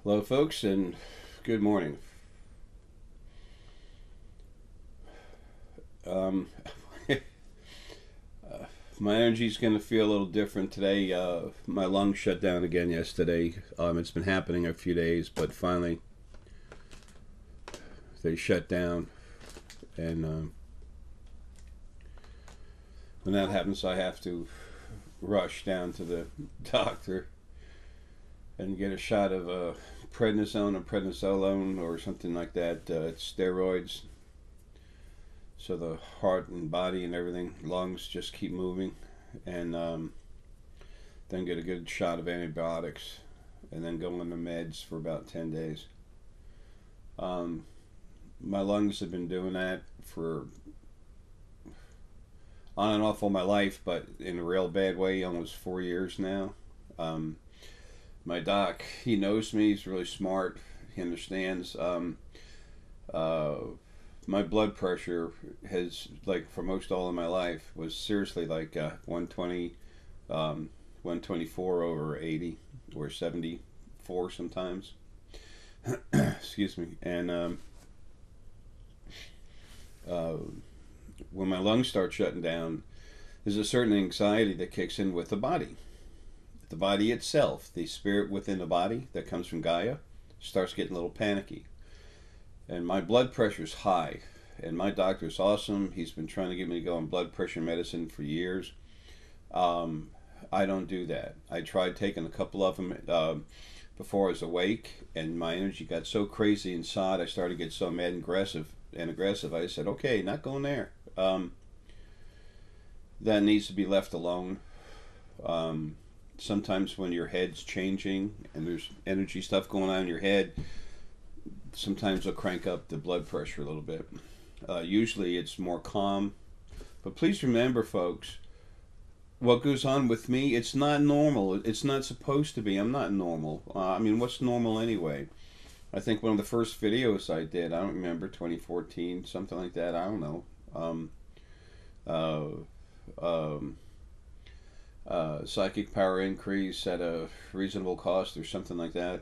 Hello, folks, and good morning. Um, my energy's going to feel a little different today. My lungs shut down again yesterday. It's been happening a few days, but finally they shut down. And when that happens, I have to rush down to the doctor and get a shot of prednisone or prednisolone or something like that. It's steroids. So the heart and body and everything, lungs just keep moving, and then get a good shot of antibiotics, and then go on the meds for about 10 days. My lungs have been doing that for on and off all my life, but in a real bad way, almost 4 years now. My doc, he knows me. He's really smart. He understands. My blood pressure has, like, for most all of my life, was seriously like 120, 124 over 80 or 74 sometimes. Excuse me. And when my lungs start shutting down, there's a certain anxiety that kicks in with the body. The body itself, the spirit within the body that comes from Gaia, starts getting a little panicky. And my blood pressure's high, and my doctor's awesome. He's been trying to get me to go on blood pressure medicine for years. I don't do that. I tried taking a couple of them before I was awake, and my energy got so crazy inside. I started to get so mad and aggressive. I said, okay, not going there. That needs to be left alone. Sometimes when your head's changing and there's energy stuff going on in your head, sometimes it'll crank up the blood pressure a little bit. Usually it's more calm. But please remember, folks, what goes on with me, it's not normal. It's not supposed to be. I'm not normal. What's normal anyway? I think one of the first videos I did, I don't remember, 2014, something like that, I don't know. Psychic power increase at a reasonable cost or something like that.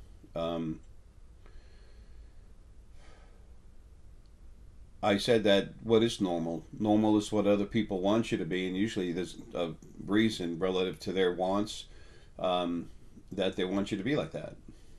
I said that what is normal? Normal is what other people want you to be, and usually there's a reason relative to their wants that they want you to be like that.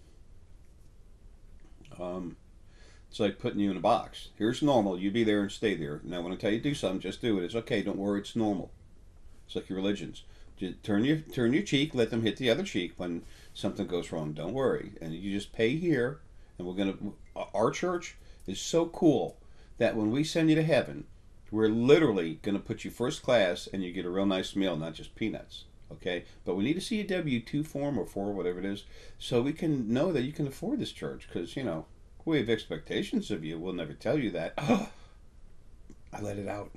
It's like putting you in a box. Here's normal. You be there and stay there. Now, when I tell you to do something, just do it. It's okay. Don't worry. It's normal. It's like your religions. Just turn your cheek. Let them hit the other cheek when something goes wrong. Don't worry. And you just pay here. And our church is so cool that when we send you to heaven, we're literally going to put you first class, and you get a real nice meal, not just peanuts. Okay? But we need to see a W-2 form or 4, whatever it is, so we can know that you can afford this church. Because, we have expectations of you. We'll never tell you that. I let it out.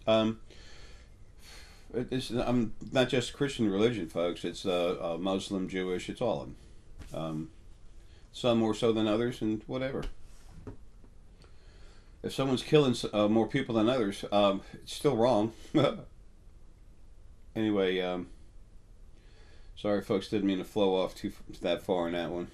I'm not just Christian religion, folks. It's Muslim, Jewish. It's all of them. Some more so than others, and whatever. If someone's killing more people than others, it's still wrong. Anyway, sorry, folks, didn't mean to flow off that far in that one.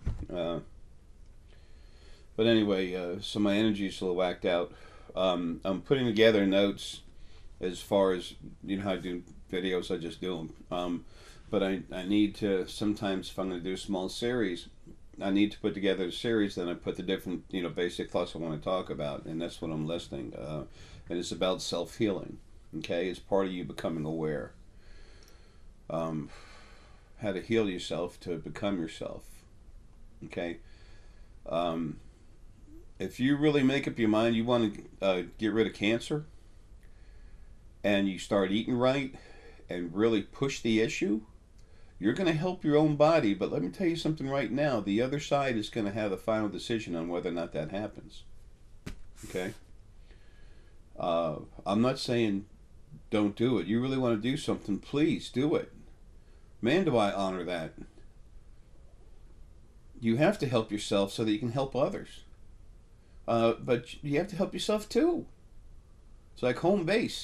But anyway, so my energy's a little whacked out. I'm putting together notes as far as, how I do videos. I just do them. But I need to, sometimes if I'm going to do a small series, I need to put together a series, then I put the different, basic thoughts I want to talk about, and that's what I'm listing. And it's about self-healing, okay? It's part of you becoming aware. How to heal yourself to become yourself, okay? If you really make up your mind you want to get rid of cancer, and you start eating right, and really push the issue, you're going to help your own body, but let me tell you something right now. The other side is going to have the final decision on whether or not that happens. Okay? I'm not saying don't do it. You really want to do something, please do it. Man, do I honor that. You have to help yourself so that you can help others. But you have to help yourself too. It's like home base,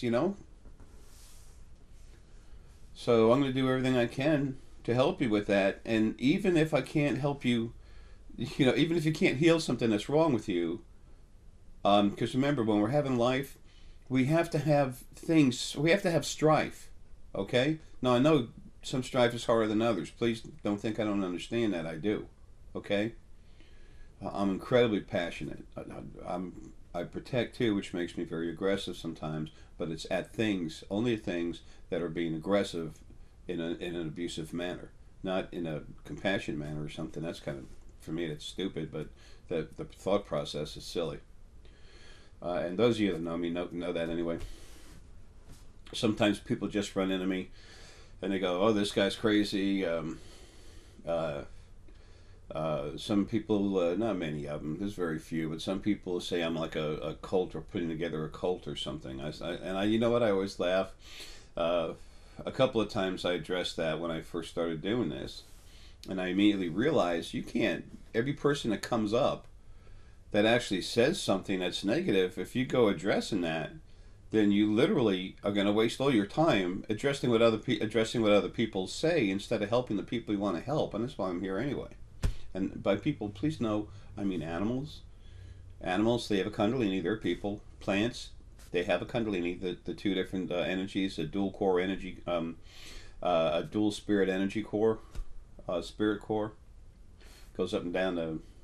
So I'm going to do everything I can to help you with that. And even if I can't help you You know, even if you can't heal something that's wrong with you, because remember, when we're having life, we have to have things. We have to have strife. Okay. Now I know some strife is harder than others. Please don't think I don't understand that. I do. Okay. I'm incredibly passionate. I protect too, which makes me very aggressive sometimes. But it's at things, only at things that are being aggressive in an abusive manner, not in a compassionate manner or something. That's kind of, for me, it's stupid. But the thought process is silly. And those of you that know me know that anyway. Sometimes people just run into me and they go, "Oh, this guy's crazy." Uh, some people, not many of them, there's very few, but some people say I'm like a cult or putting together a cult or something. You know what? I always laugh. Uh, a couple of times I addressed that when I first started doing this, and I immediately realized you can't. Every person that comes up that actually says something that's negative, if you go addressing that, then you literally are going to waste all your time addressing what other people say instead of helping the people you want to help. And that's why I'm here anyway. And by people, please know, I mean animals. Animals, they have a kundalini. They're people. Plants, they have a kundalini. The two different energies, a dual core energy, a dual spirit energy core, spirit core, goes up and down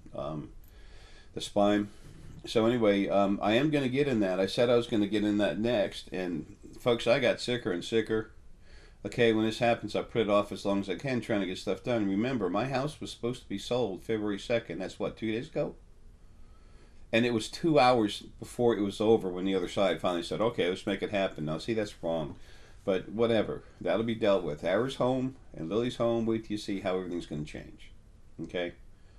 the spine. So anyway, I am going to get in that. I said I was going to get in that next, and folks, I got sicker and sicker. Okay, when this happens, I put it off as long as I can, trying to get stuff done. Remember, my house was supposed to be sold February 2nd. That's what, 2 days ago? And it was 2 hours before it was over when the other side finally said, "Okay, let's make it happen." Now, see, that's wrong. But whatever. That'll be dealt with. Ara's home and Lily's home. Wait till you see how everything's going to change. Okay?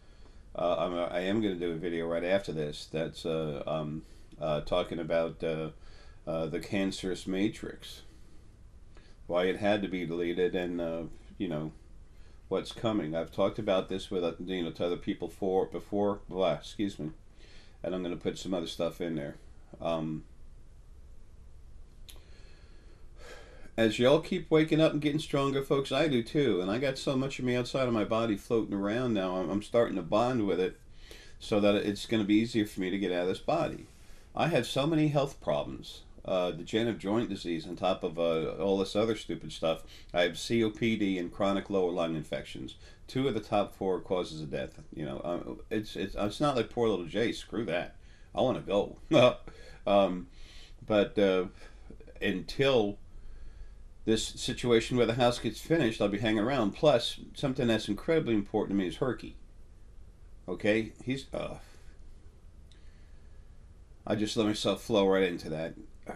I am going to do a video right after this that's talking about the cancerous matrix, why it had to be deleted, and you know what's coming. I've talked about this with to other people before. Blah, excuse me, and I'm going to put some other stuff in there. As y'all keep waking up and getting stronger, folks, I do too. And I got so much of me outside of my body floating around now. I'm starting to bond with it so that it's going to be easier for me to get out of this body. I have so many health problems. Degenerative joint disease on top of all this other stupid stuff. I have COPD and chronic lower lung infections. 2 of the top 4 causes of death. You know, it's not like poor little Jay. Screw that. I want to go. But until this situation where the house gets finished, I'll be hanging around. Plus, something that's incredibly important to me is Herky. Okay? He's, I just let myself flow right into that.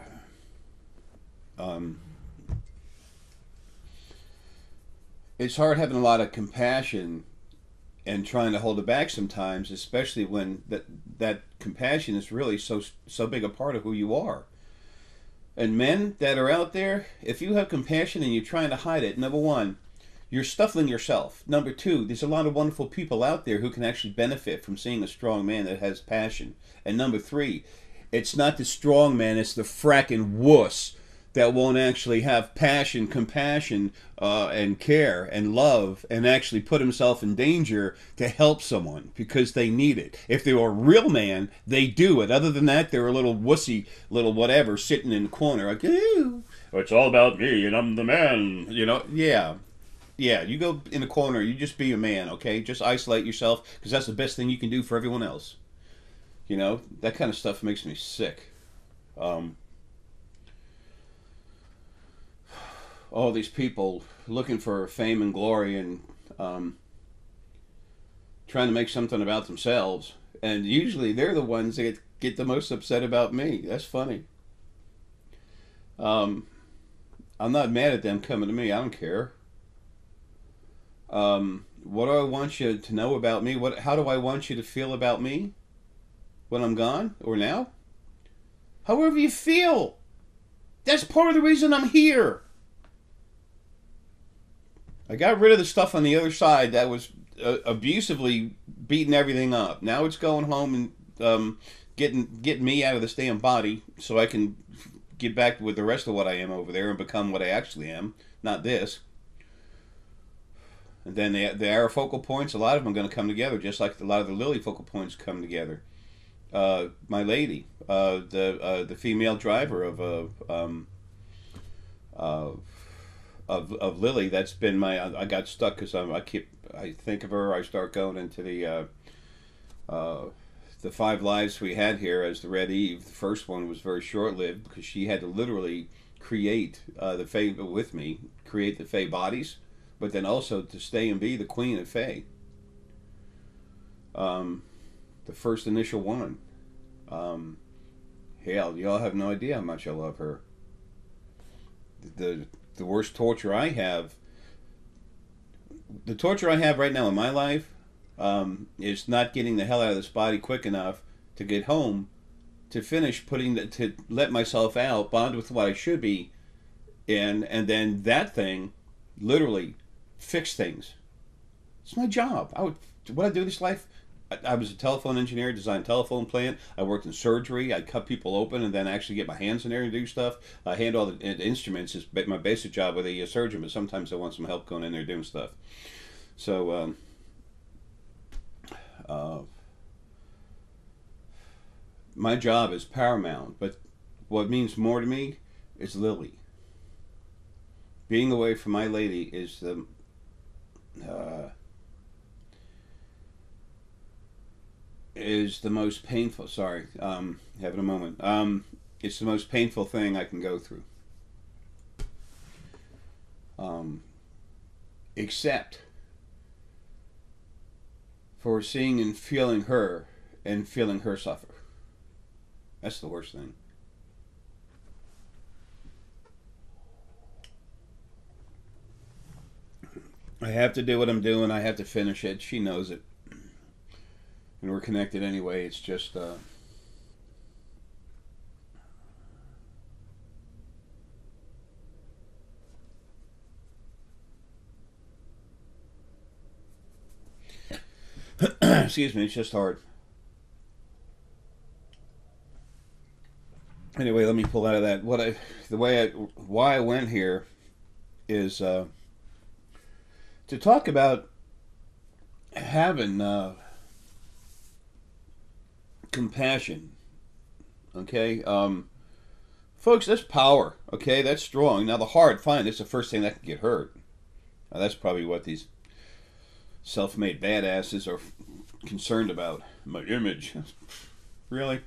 It's hard having a lot of compassion and trying to hold it back sometimes, especially when that compassion is really so big a part of who you are. And men that are out there, if you have compassion and you're trying to hide it, number one, you're stuffing yourself. Number 2, there's a lot of wonderful people out there who can actually benefit from seeing a strong man that has passion. And number 3, it's not the strong man, it's the fracking wuss that won't actually have passion, compassion, and care and love and actually put himself in danger to help someone because they need it. If they were a real man, they do it. Other than that, they're a little wussy, little whatever, sitting in the corner like, "Ooh, it's all about me and I'm the man." You know, yeah. Yeah, you go in the corner, you just be a man, okay? Just isolate yourself because that's the best thing you can do for everyone else. You know, that kind of stuff makes me sick. All these people looking for fame and glory and trying to make something about themselves. And usually they're the ones that get the most upset about me. That's funny. I'm not mad at them coming to me. I don't care. What do I want you to know about me? How do I want you to feel about me when I'm gone or now? However you feel. That's part of the reason I'm here. I got rid of the stuff on the other side that was abusively beating everything up. Now it's going home and getting me out of this damn body so I can get back with the rest of what I am over there and become what I actually am, not this. And then the arrow focal points, a lot of them are going to come together, just like a lot of the lily focal points come together. My lady, the female driver of Lily, that's been I got stuck because I think of her. I start going into the 5 lives we had here as the Red Eve. The first one was very short lived because she had to literally create the Fae with me, create the Fae bodies, but then also to stay and be the Queen of Fae. The first initial one. Hell, y'all have no idea how much I love her. The worst torture I have, the torture I have right now in my life, is not getting the hell out of this body quick enough to get home, to finish to let myself out, bond with what I should be, and then that thing, literally, fix things. It's my job. What I do this life. I was a telephone engineer, designed a telephone plant. I worked in surgery. I cut people open and then actually get my hands in there and do stuff. I handle all the instruments. Is my basic job with a surgeon, but sometimes I want some help going in there doing stuff. So, my job is paramount, but what means more to me is Lily. Being away from my lady is the most painful. Sorry, having a moment. It's the most painful thing I can go through. Except for seeing and feeling her suffer. That's the worst thing. I have to do what I'm doing. I have to finish it. She knows it. And we're connected anyway. It's just excuse me, it's just hard. Anyway, let me pull out of that. Why I went here is to talk about having compassion. Okay, folks, that's power. Okay, that's strong. Now the heart, fine, it's the first thing that can get hurt. Now, that's probably what these self-made badasses are concerned about. My image. Really?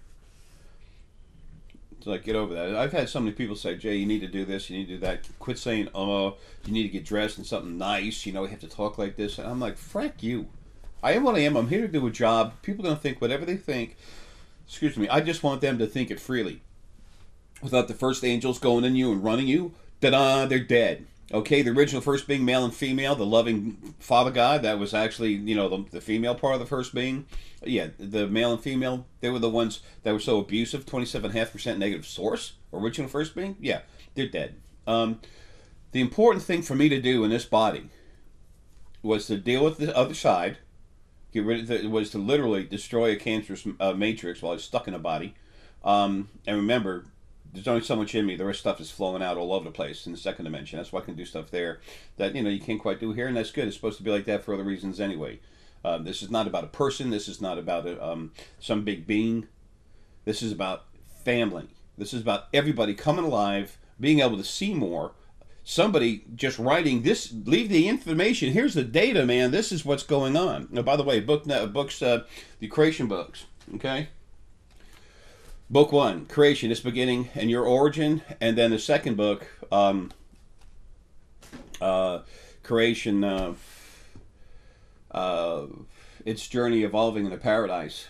It's like, get over that. I've had so many people say, Jay, you need to do this, you need to do that. Quit saying, you need to get dressed in something nice, you have to talk like this. And I'm like, frack you. I am what I am. I'm here to do a job. People are going to think whatever they think. Excuse me. I just want them to think it freely. Without the first angels going in you and running you, ta-da, they're dead. Okay, the original first being, male and female, the loving Father God, that was actually, the female part of the first being. Yeah, the male and female, they were the ones that were so abusive, 27.5% negative source, original first being. Yeah, they're dead. The important thing for me to do in this body was to deal with the other side, get rid of it was to literally destroy a cancerous matrix while I was stuck in a body. And remember, there's only so much in me. The rest of stuff is flowing out all over the place in the second dimension. That's why I can do stuff there that you can't quite do here, and that's good. It's supposed to be like that for other reasons anyway. This is not about a person. This is not about some big being. This is about family. This is about everybody coming alive, being able to see more. Somebody just writing this. Leave the information. Here's the data, man. This is what's going on. Now, by the way, books, the creation books. Okay. Book 1, Creation, its beginning and your origin, and then the second book, Creation, its journey evolving into paradise.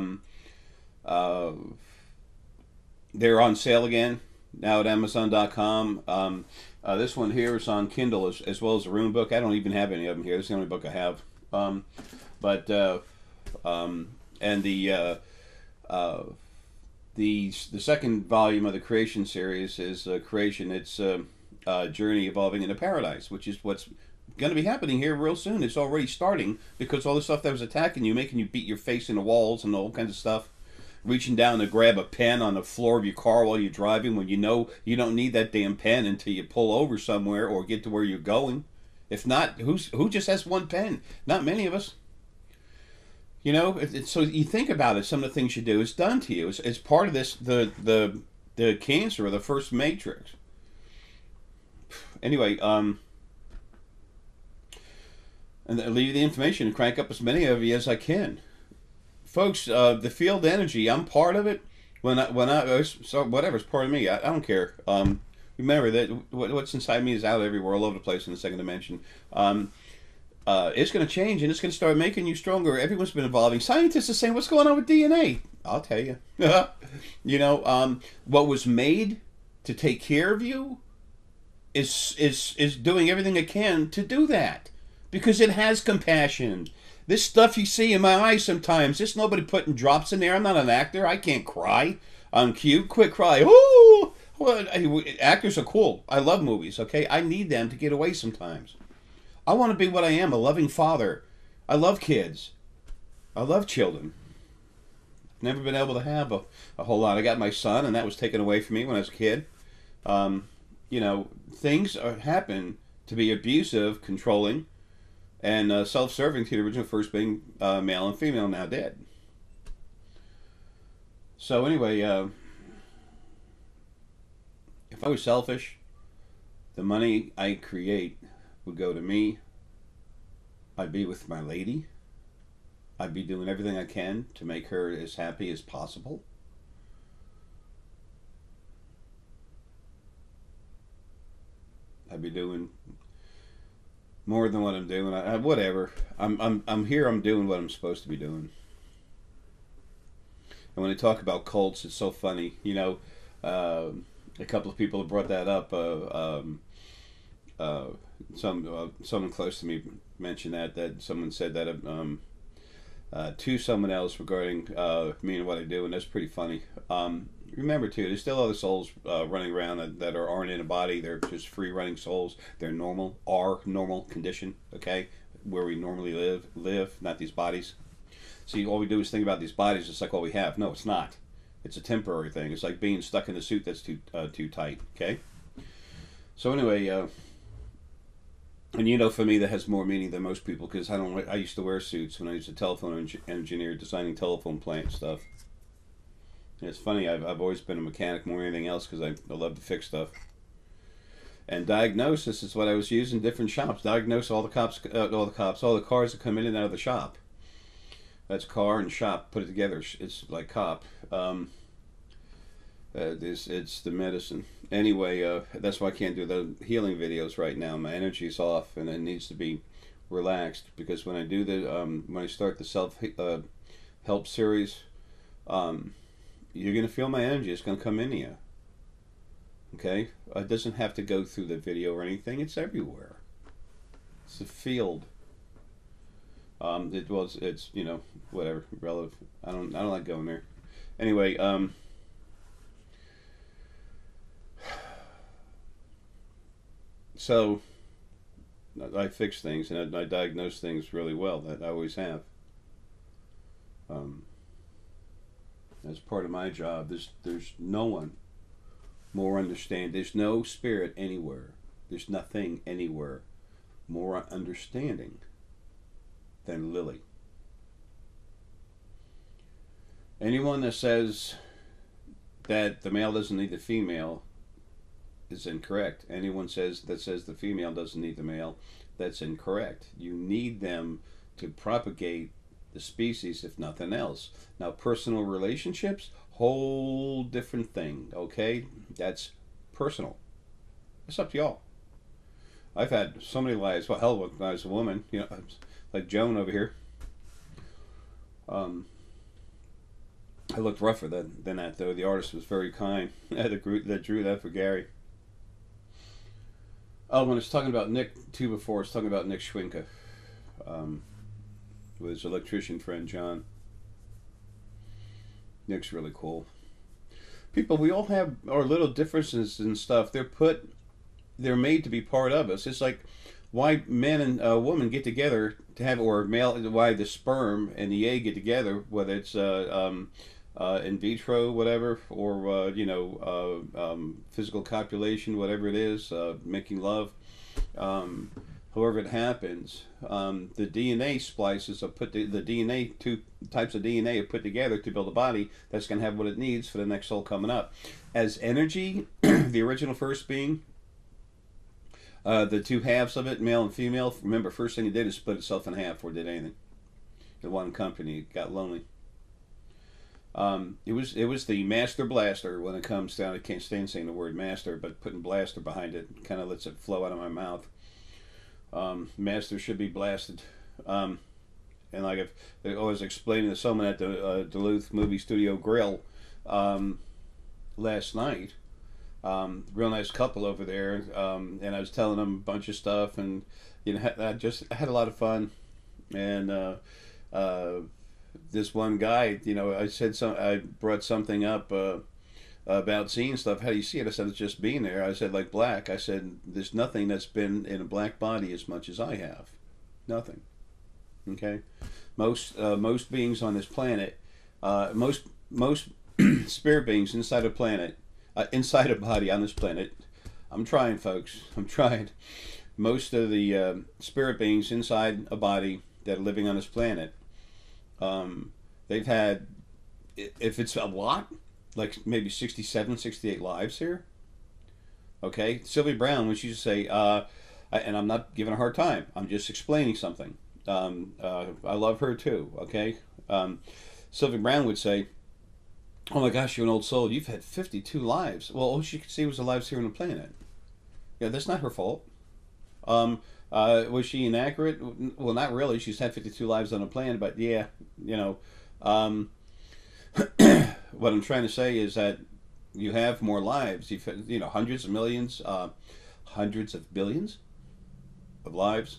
They're on sale again now at Amazon.com. This one here is on Kindle as well as the Rune book. I don't even have any of them here. This is the only book I have. The second volume of the Creation series is Creation, its journey evolving into paradise, which is what's going to be happening here real soon. It's already starting because all the stuff that was attacking you, making you beat your face into walls and all kinds of stuff, reaching down to grab a pen on the floor of your car while you're driving when you know you don't need that damn pen until you pull over somewhere or get to where you're going. If not, who just has one pen? Not many of us. You know, so you think about it. Some of the things you do is done to you. It's part of this the cancer of the first matrix. Anyway, and I leave you the information and crank up as many of you as I can, folks. The field energy, I'm part of it. So whatever's part of me, I don't care. Remember that what's inside me is out everywhere, all over the place in the second dimension. It's going to change, and it's going to start making you stronger. Everyone's been evolving. Scientists are saying, what's going on with DNA? I'll tell you. You know, what was made to take care of you is doing everything it can to do that. Because it has compassion. This stuff you see in my eyes sometimes, there's nobody putting drops in there. I'm not an actor. I can't cry. I'm cute. Quit cry. Ooh! Well, actors are cool. I love movies, okay? I need them to get away sometimes. I want to be what I am, a loving father. I love kids. I love children. Never been able to have a whole lot. I got my son, and that was taken away from me when I was a kid. You know, things happen to be abusive, controlling, and self-serving to the original first being male and female, now dead. So anyway, if I was selfish, the money I create would go to me. I'd be with my lady. I'd be doing everything I can to make her as happy as possible. I'd be doing more than what I'm doing. Whatever. I'm here. I'm doing what I'm supposed to be doing. And when they talk about cults, it's so funny. You know, a couple of people have brought that up. Someone close to me mentioned that someone said that to someone else regarding me and what I do, and that's pretty funny. Remember too, there's still other souls running around that aren't in a body. They're just free running souls. They're normal, our normal condition, okay, where we normally live, not these bodies. See, all we do is think about these bodies. It's like all we have. No, it's not. It's a temporary thing. It's like being stuck in a suit that's too tight. Okay. So anyway, and you know, for me, that has more meaning than most people because I used to wear suits when I was a telephone engineer designing telephone plant stuff. And it's funny. I've always been a mechanic more than anything else because I love to fix stuff. And diagnosis is what I was using in different shops. Diagnose all the cars that come in and out of the shop. That's car and shop put it together. It's like cop. It's the medicine. Anyway, that's why I can't do the healing videos right now. My energy's off, and it needs to be relaxed because when I do when I start the self help series, you're gonna feel my energy. It's gonna come into you. Okay, it doesn't have to go through the video or anything. It's everywhere. It's a field. It's you know, whatever, relative. I don't like going there. Anyway, so I fix things and I diagnose things really well. That I always have. That's part of my job. There's no one more understand. There's no spirit anywhere. There's nothing anywhere more understanding than Lily. Anyone that says that the male doesn't need the female is incorrect. Anyone that says the female doesn't need the male, that's incorrect. You need them to propagate the species, if nothing else. Now, personal relationships, whole different thing, okay? That's personal. It's up to y'all. I've had so many lives. Well, hell, when I was a woman, you know, like Joan over here. I looked rougher than that, though. The artist was very kind. That drew that for Gary. Oh, when I was talking about Nick, too, before, I was talking about Nick Schwinka. With his electrician friend, John. Nick's really cool. People, we all have our little differences and stuff. They're made to be part of us. It's like why men and women get together to have, or male, why the sperm and the egg get together, whether it's in vitro, whatever, or physical copulation, whatever it is, making love. however it happens, the DNA splices are the DNA, two types of DNA are put together to build a body that's going to have what it needs for the next soul coming up. As energy, the original first being, the two halves of it, male and female. Remember, first thing it did is split itself in half before it did anything. It one company, it got lonely. It was the master blaster when it comes down. I can't stand saying the word master, but putting blaster behind it kind of lets it flow out of my mouth. Master should be blasted. And like I was explaining to someone at the Duluth Movie Studio Grill last night, real nice couple over there, and I was telling them a bunch of stuff, and I had a lot of fun, and this one guy, I brought something up about seeing stuff. How do you see it? I said, it's just being there. I said, like black. I said, there's nothing that's been in a black body as much as I have. Nothing. Okay? Most beings on this planet, most spirit beings inside a planet, inside a body on this planet, I'm trying, folks. I'm trying. Most of the spirit beings inside a body that are living on this planet, they've had, if it's a lot, like maybe 67, 68 lives here. Okay? Sylvia Brown, when she used to say, and I'm not giving a hard time, I'm just explaining something. I love her too, okay? Sylvia Brown would say, oh my gosh, you're an old soul, you've had 52 lives. Well, all she could see was the lives here on the planet. Yeah, that's not her fault. Was she inaccurate? Well, not really. She's had 52 lives on the planet, but yeah, what I'm trying to say is that you have more lives. You've hundreds of millions, hundreds of billions of lives.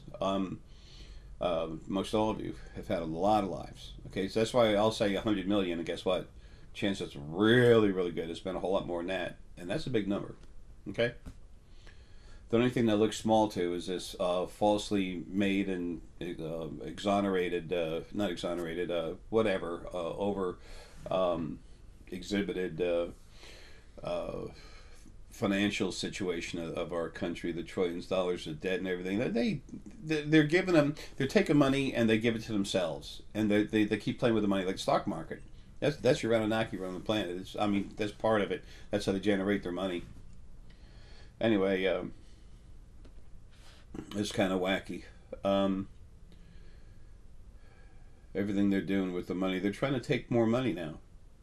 Most all of you have had a lot of lives. Okay, so that's why I'll say 100 million, and guess what? Chance that's really, really good. It's been a whole lot more than that, and that's a big number. Okay. The only thing that looks small to is this falsely made and exonerated, not exonerated, whatever, over exhibited financial situation of our country, the trillions of dollars of debt and everything. They're giving them, they're taking money and they give it to themselves, and they keep playing with the money like the stock market. That's your Anunnaki running the planet. That's part of it. That's how they generate their money. Anyway, it's kind of wacky. Everything they're doing with the money, they're trying to take more money now.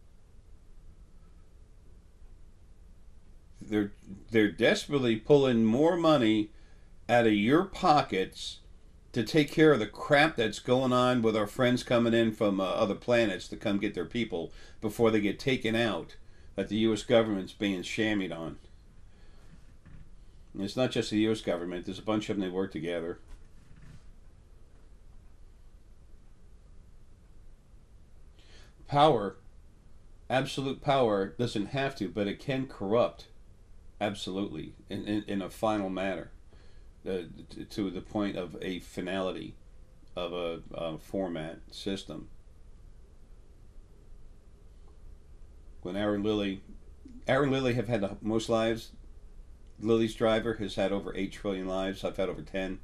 They're desperately pulling more money out of your pockets to take care of the crap that's going on with our friends coming in from other planets to come get their people before they get taken out, that the U.S. government's being shammied on. And it's not just the U.S. government. There's a bunch of them that work together. Power, absolute power, doesn't have to, but it can corrupt. Absolutely, in a final manner, to the point of a finality of a format system. When Aaron Lilly have had the most lives. Lily's driver has had over 8 trillion lives. I've had over 10.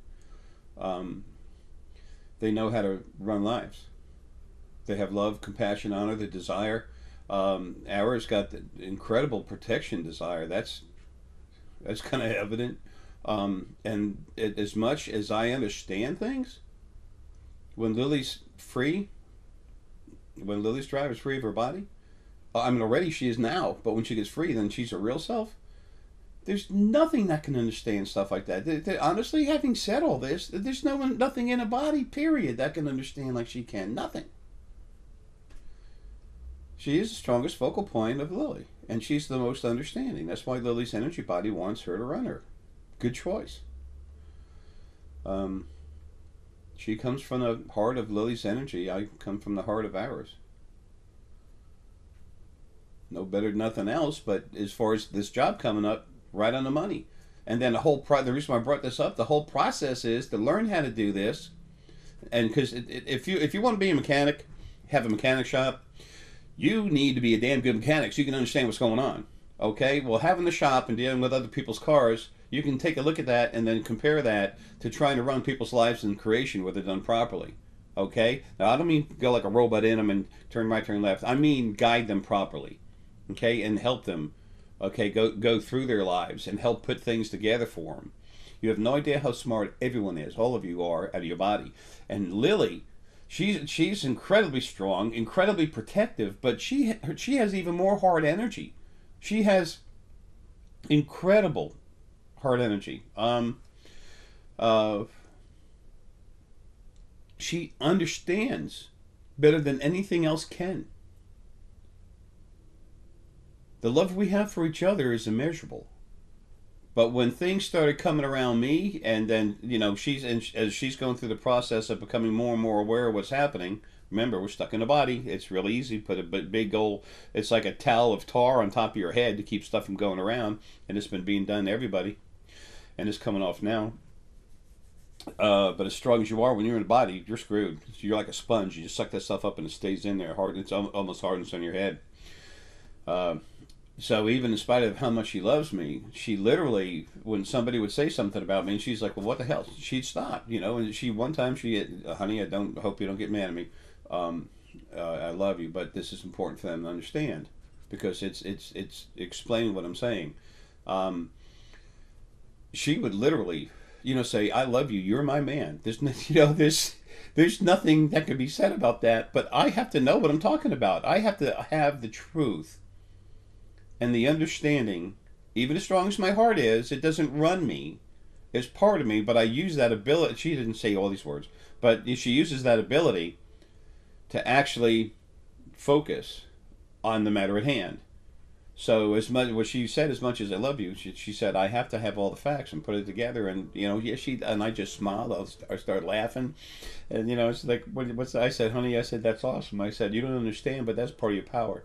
They know how to run lives. They have love, compassion, honor, the desire. Ours got the incredible protection desire. That's kind of evident. And as much as I understand things, when Lily's free, when Lily's driver is free of her body, already she is now, but when she gets free, then she's her real self. There's nothing that can understand stuff like that. Honestly, having said all this, there's nothing in a body, period, that can understand like she can. Nothing. She is the strongest focal point of Lily, and she's the most understanding. That's why Lily's energy body wants her to run her. Good choice. She comes from the heart of Lily's energy. I come from the heart of ours. No better than nothing else, but as far as this job coming up, right on the money. And then the reason why I brought this up, the whole process is to learn how to do this. And because if you want to be a mechanic, have a mechanic shop, you need to be a damn good mechanic so you can understand what's going on. Okay? Well, having the shop and dealing with other people's cars, You can take a look at that and then compare that to trying to run people's lives in creation where they're done properly. Okay? Now, I don't mean go like a robot in them and turn right, turn left. I mean guide them properly. Okay? And help them, okay, go through their lives and help put things together for them. You have no idea how smart everyone is. All of you are out of your body. And Lily, she's incredibly strong, incredibly protective, but she has even more hard energy. She has incredible hard energy. Uh, she understands better than anything else can. The love we have for each other is immeasurable. But when things started coming around me, and then as she's going through the process of becoming more and more aware of what's happening. Remember, we're stuck in a body. It's real easy. Put a big old, it's like a towel of tar on top of your head to keep stuff from going around, and it's been being done to everybody, and it's coming off now. But as strong as you are, when you're in a body, you're screwed. You're like a sponge. You just suck that stuff up, and it stays in there. Hard. It's almost hardens on your head. Uh, So even in spite of how much she loves me, she literally, when somebody would say something about me, and she's like, "Well, what the hell?" She'd stop, And she one time honey, hope you don't get mad at me. Um, I love you, but this is important for them to understand because it's explaining what I'm saying. Um, she would literally, say, "I love you. You're my man." There's nothing that could be said about that, but I have to know what I'm talking about. I have to have the truth. And the understanding, even as strong as my heart is, it doesn't run me. It's part of me, but I use that ability. She didn't say all these words, but she uses that ability to actually focus on the matter at hand. So as much what she said, as much as I love you, she said I have to have all the facts and put it together. And and I just smiled. I started laughing, and it's like what's I said, honey. I said that's awesome. I said you don't understand, but that's part of your power.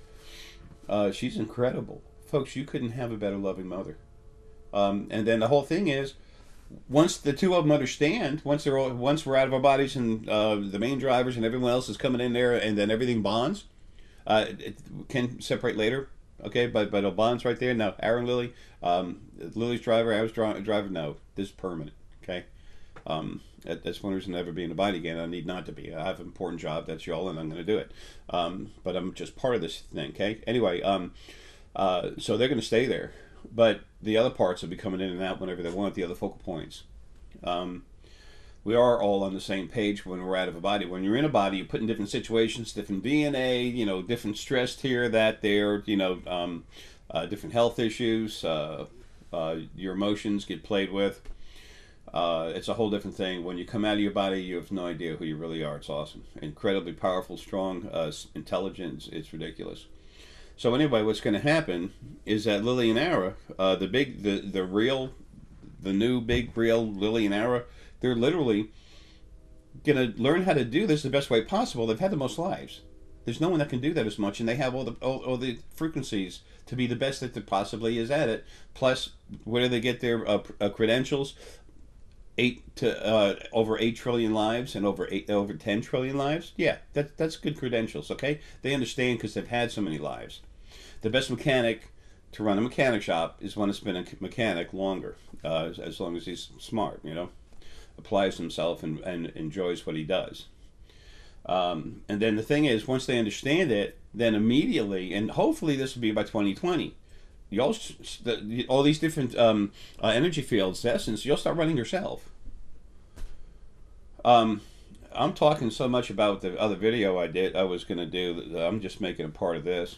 She's incredible, folks. You couldn't have a better loving mother. And then the whole thing is, once the two of them understand, once we're out of our bodies, and the main drivers and everyone else is coming in there, and then everything bonds. It can separate later, okay? But it bonds right there. Now, Aaron, Lily, Lily's driver, I was driver. No, this is permanent, okay? That's one reason to never be in a body again. I need not to be. I have an important job. That's y'all, and I'm going to do it. But I'm just part of this thing. Okay. Anyway, so they're going to stay there, but the other parts will be coming in and out whenever they want. The other focal points. We are all on the same page when we're out of a body. When you're in a body, you're put in different situations, different DNA. Different stress here, that, there. Different health issues. Your emotions get played with. It's a whole different thing. When you come out of your body, you have no idea who you really are. It's awesome. Incredibly powerful, strong, intelligent. It's ridiculous. So anyway, what's going to happen is that Lily and Ara, the new big real Lily and Ara, they're literally going to learn how to do this the best way possible. They've had the most lives. There's no one that can do that as much, and they have all the frequencies to be the best that there possibly is at it. Plus, where do they get their credentials? Over 8 trillion lives and over 10 trillion lives. Yeah, that's good credentials. Okay, they understand because they've had so many lives. The best mechanic to run a mechanic shop is one that's been a mechanic longer, as long as he's smart, applies himself and enjoys what he does. And then the thing is, once they understand it, then immediately, and hopefully this will be by 2020. All these different energy fields, essence, you'll start running yourself. I'm talking so much about the other video I was going to do, that I'm just making a part of this.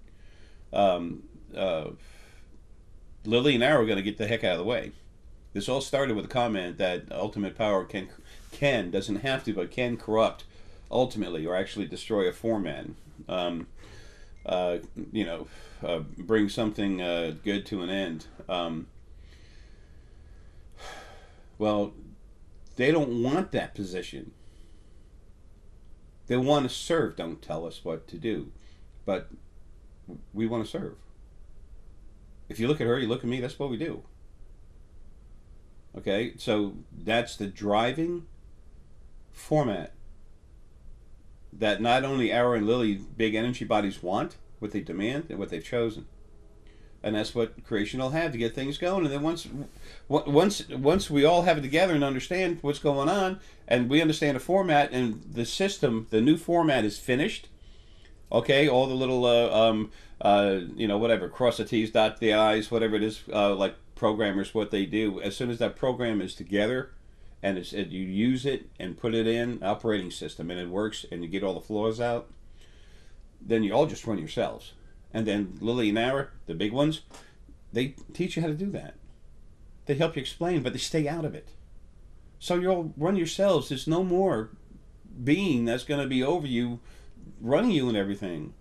Lily and Arrow are going to get the heck out of the way. This all started with a comment that ultimate power doesn't have to, but can corrupt ultimately, or actually destroy a foreman. Bring something good to an end. Well, they don't want that position. They want to serve. Don't tell us what to do, but we want to serve. If you look at her, you look at me. That's what we do. Okay, so that's the driving format that not only Arrow and Lily, big energy bodies, want, what they demand, and what they've chosen. And that's what creation will have to get things going. And then once we all have it together and understand what's going on, and we understand the format and the system, the new format is finished. Okay, all the little whatever, cross the T's, dot the I's, whatever it is, like programmers, what they do. As soon as that program is together, and you use it and put it in operating system, and it works, and you get all the flaws out, then you all just run yourselves. And then Lily and Ara, the big ones, they teach you how to do that. They help you explain, but they stay out of it. So you all run yourselves. There's no more being that's going to be over you, running you and everything.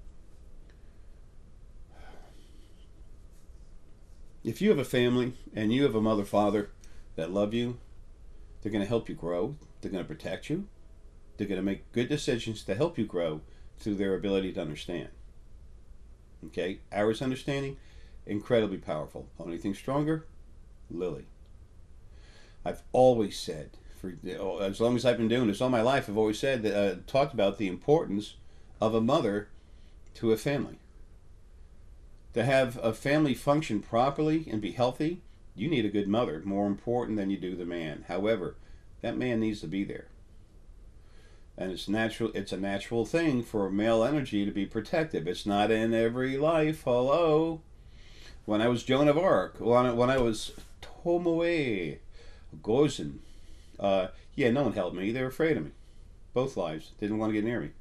If you have a family and you have a mother, father that love you, they're going to help you grow. They're going to protect you. They're going to make good decisions to help you grow through their ability to understand. Okay, Ara's understanding, incredibly powerful. Only thing stronger, Lily. I've always said, for as long as I've been doing this all my life, I've always said that, talked about the importance of a mother to a family. To have a family function properly and be healthy, you need a good mother, more important than you do the man. However, that man needs to be there. And it's natural. It's a natural thing for male energy to be protective. It's not in every life. Hello. When I was Joan of Arc, when I was Tomoe Gozen, yeah, no one helped me. They were afraid of me. Both lives. Didn't want to get near me.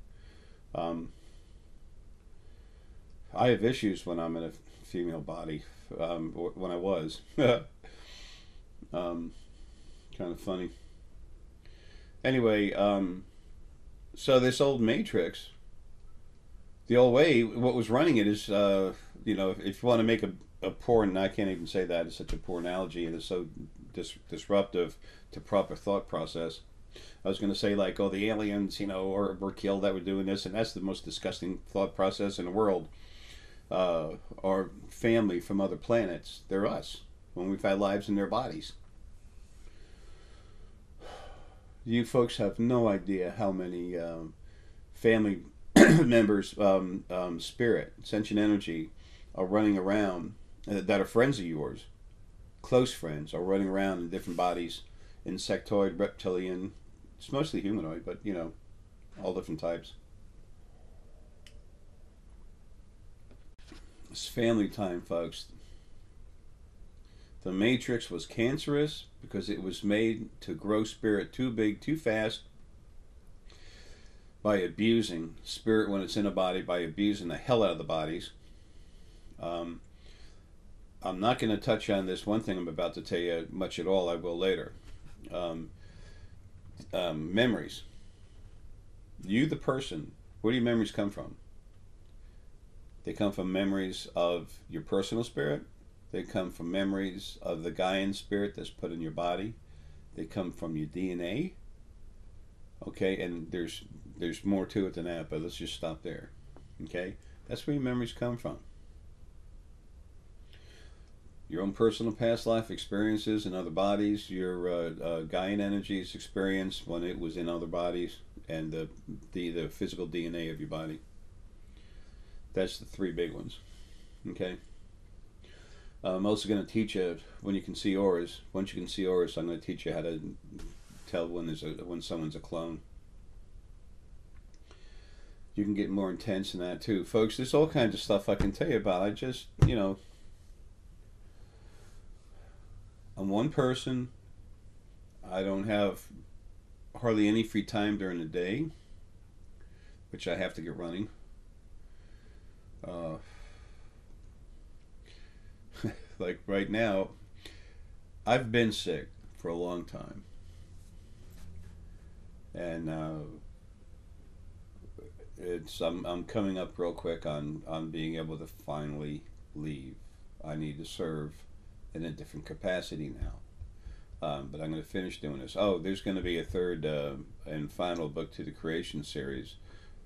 I have issues when I'm in a female body. When I was. Kind of funny. Anyway, so this old matrix, the old way, what was running it is, if you want to make a poor, and I can't even say that, it's such a poor analogy, and it's so disruptive to proper thought process. I was going to say, like, oh, the aliens, were killed that were doing this, and that's the most disgusting thought process in the world. Our family from other planets, they're us, when we've had lives in their bodies. You folks have no idea how many family members, spirit, sentient energy, are running around that are friends of yours, close friends, are running around in different bodies, insectoid, reptilian. It's mostly humanoid, but all different types. It's family time, folks. The Matrix was cancerous because it was made to grow spirit too big, too fast, by abusing spirit when it's in a body, by abusing the hell out of the bodies. I'm not going to touch on this one thing I'm about to tell you much at all. I will later. Memories. You, the person, where do your memories come from? They come from memories of your personal spirit. They come from memories of the Gaian spirit that's put in your body. They come from your DNA. Okay, and there's more to it than that, but let's just stop there. Okay, that's where your memories come from. Your own personal past life experiences in other bodies, your Gaian energies experience when it was in other bodies, and the physical DNA of your body. That's the three big ones. Okay. I'm also going to teach you when you can see auras. Once you can see auras, I'm going to teach you how to tell when someone's a clone. You can get more intense in that too, folks. There's all kinds of stuff I can tell you about. I just, I'm one person. I don't have hardly any free time during the day, which I have to get running. Like right now, I've been sick for a long time, and I'm coming up real quick on being able to finally leave. I need to serve in a different capacity now, but I'm going to finish doing this. Oh, there's going to be a third and final book to the creation series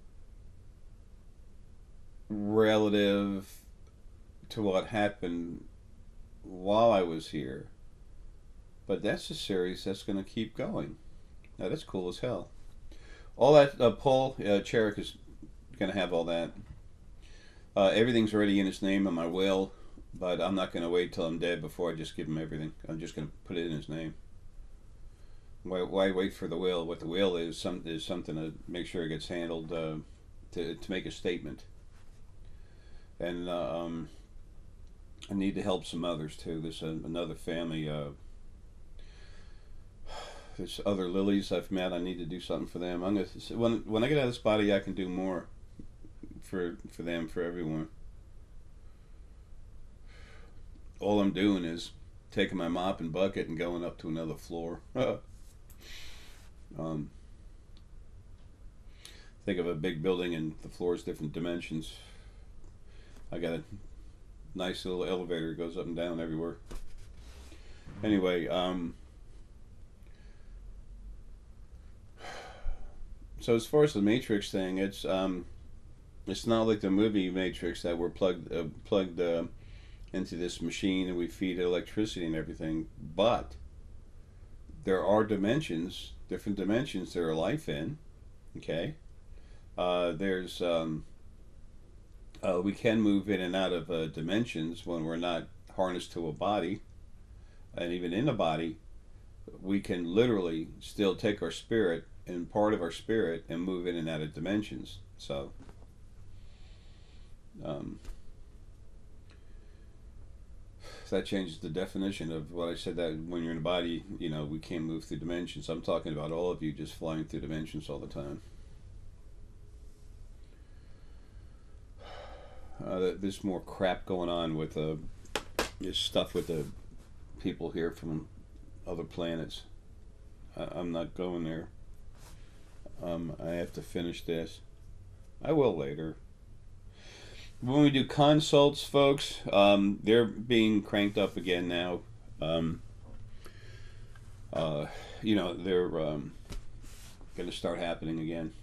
relative to what happened while I was here, but that's a series that's going to keep going. Now that's cool as hell. All that Paul Cherik is going to have all that. Everything's already in his name on my will. But I'm not going to wait till I'm dead before I just give him everything. I'm just going to put it in his name. Why wait for the will? What the will is something to make sure it gets handled, to make a statement. And I need to help some others too. There's another family. There's other lilies I've met. I need to do something for them. I'm gonna when I get out of this body, I can do more for them, for everyone. All I'm doing is taking my mop and bucket and going up to another floor. um, think of a big building and the floor's different dimensions. I got a nice little elevator that goes up and down everywhere. Anyway, so as far as the Matrix thing, it's not like the movie Matrix that we're plugged into this machine and we feed it electricity and everything. But there are dimensions, different dimensions there are life in. Okay, there's we can move in and out of dimensions when we're not harnessed to a body, and even in a body, we can literally still take our spirit and part of our spirit and move in and out of dimensions. So, that changes the definition of what I said, that when you're in a body, we can't move through dimensions. I'm talking about all of you just flying through dimensions all the time. There's more crap going on with this stuff with the people here from other planets. I'm not going there. I have to finish this. I will later. When we do consults, folks, they're being cranked up again now. They're going to start happening again.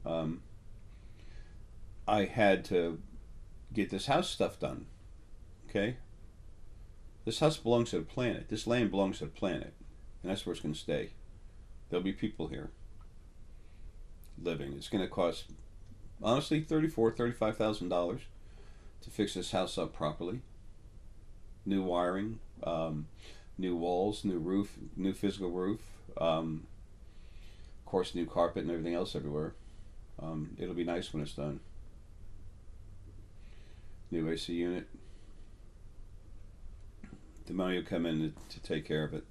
I had to get this house stuff done. Okay? This house belongs to the planet. This land belongs to the planet. And that's where it's going to stay. There'll be people here living. It's going to cost, honestly, $35,000 to fix this house up properly. New wiring, new walls, new roof, new physical roof, of course, new carpet and everything else everywhere. It'll be nice when it's done. New AC unit. The money will come in to take care of it.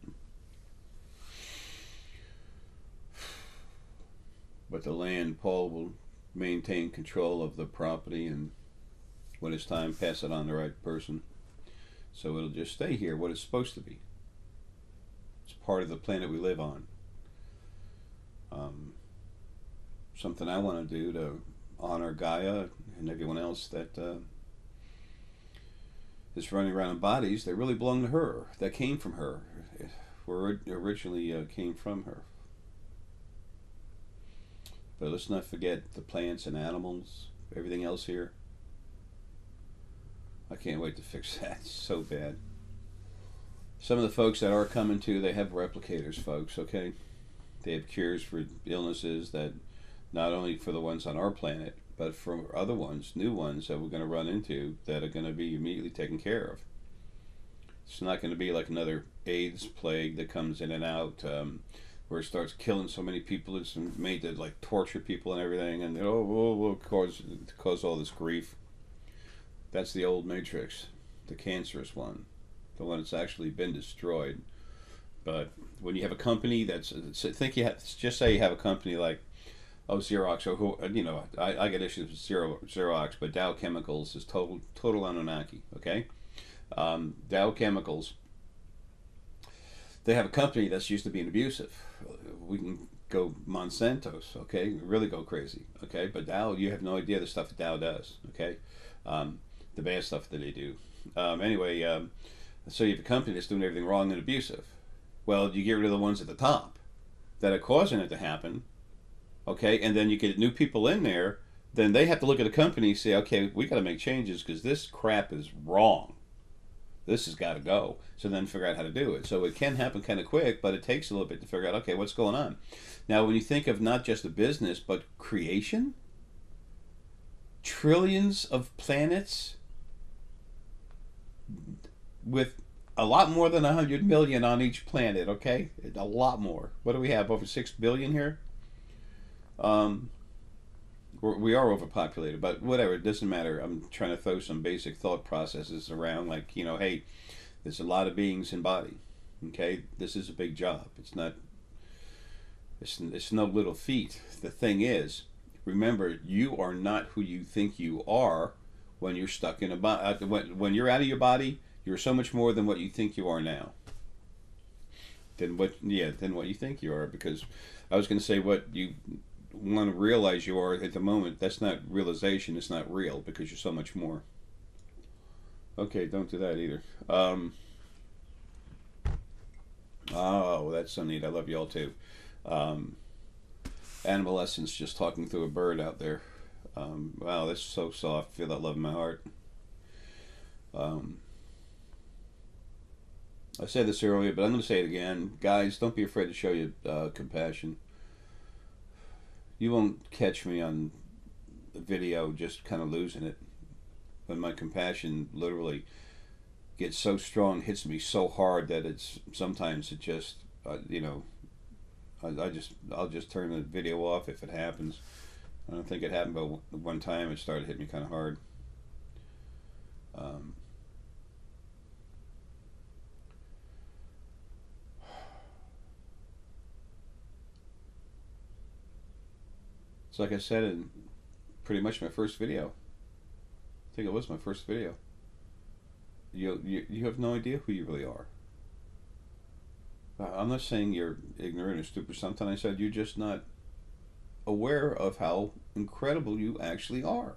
But the land, Paul will maintain control of the property, and when it's time, pass it on to the right person. So it'll just stay here, what it's supposed to be. It's part of the planet we live on. Something I want to do to honor Gaia and everyone else that is running around in bodies that really belong to her, that came from her, were originally came from her. But let's not forget the plants and animals, everything else here. I can't wait to fix that. It's so bad. Some of the folks that are coming to, they have replicators, folks, okay? They have cures for illnesses, that not only for the ones on our planet, but for other ones, new ones that we're going to run into that are going to be immediately taken care of. It's not going to be like another AIDS plague that comes in and out, where it starts killing so many people. It's made to like torture people and everything, and will cause all this grief. That's the old Matrix, the cancerous one, the one that's actually been destroyed. But when you have a company that's, just say you have a company like, Xerox, or who, I get issues with Xerox, but Dow Chemicals is total Anunnaki. Okay, Dow Chemicals. They have a company that's used to being abusive. We can go Monsanto's, okay, really go crazy, okay. But Dow, you have no idea the stuff that Dow does, okay. The bad stuff that they do. So you have a company that's doing everything wrong and abusive. Well, you get rid of the ones at the top that are causing it to happen, okay, and then you get new people in there. Then they have to look at the company and say, okay, we got to make changes because this crap is wrong. This has got to go. So then figure out how to do it. So it can happen kind of quick, but it takes a little bit to figure out, okay, what's going on. Now, when you think of not just the business, but creation, trillions of planets, with a lot more than 100 million on each planet. Okay, a lot more. What do we have? Over 6 billion here. Um, we are overpopulated, but whatever. It doesn't matter. I'm trying to throw some basic thought processes around, like, hey, there's a lot of beings in body. Okay, this is a big job. It's not. It's no little feat. The thing is, remember, you are not who you think you are when you're stuck in a body. When you're out of your body, you're so much more than what you think you are now. Than what you think you are. Because I was going to say, what you want to realize you are at the moment, that's not realization. It's not real, because you're so much more. Okay, don't do that either. Oh, that's so neat. I love y'all too. Um, Animal Essence, just talking through a bird out there. Wow, that's so soft. Feel that love in my heart. Um, I said this earlier, but I'm going to say it again. Guys, don't be afraid to show you compassion. You won't catch me on the video just kind of losing it. When my compassion literally gets so strong, hits me so hard that sometimes it just, I'll just turn the video off if it happens. I don't think it happened, but one time it started hitting me kind of hard. Um, it's like I said in pretty much my first video. I think it was my first video. You have no idea who you really are. I'm not saying you're ignorant or stupid or something. I said you're just not aware of how incredible you actually are.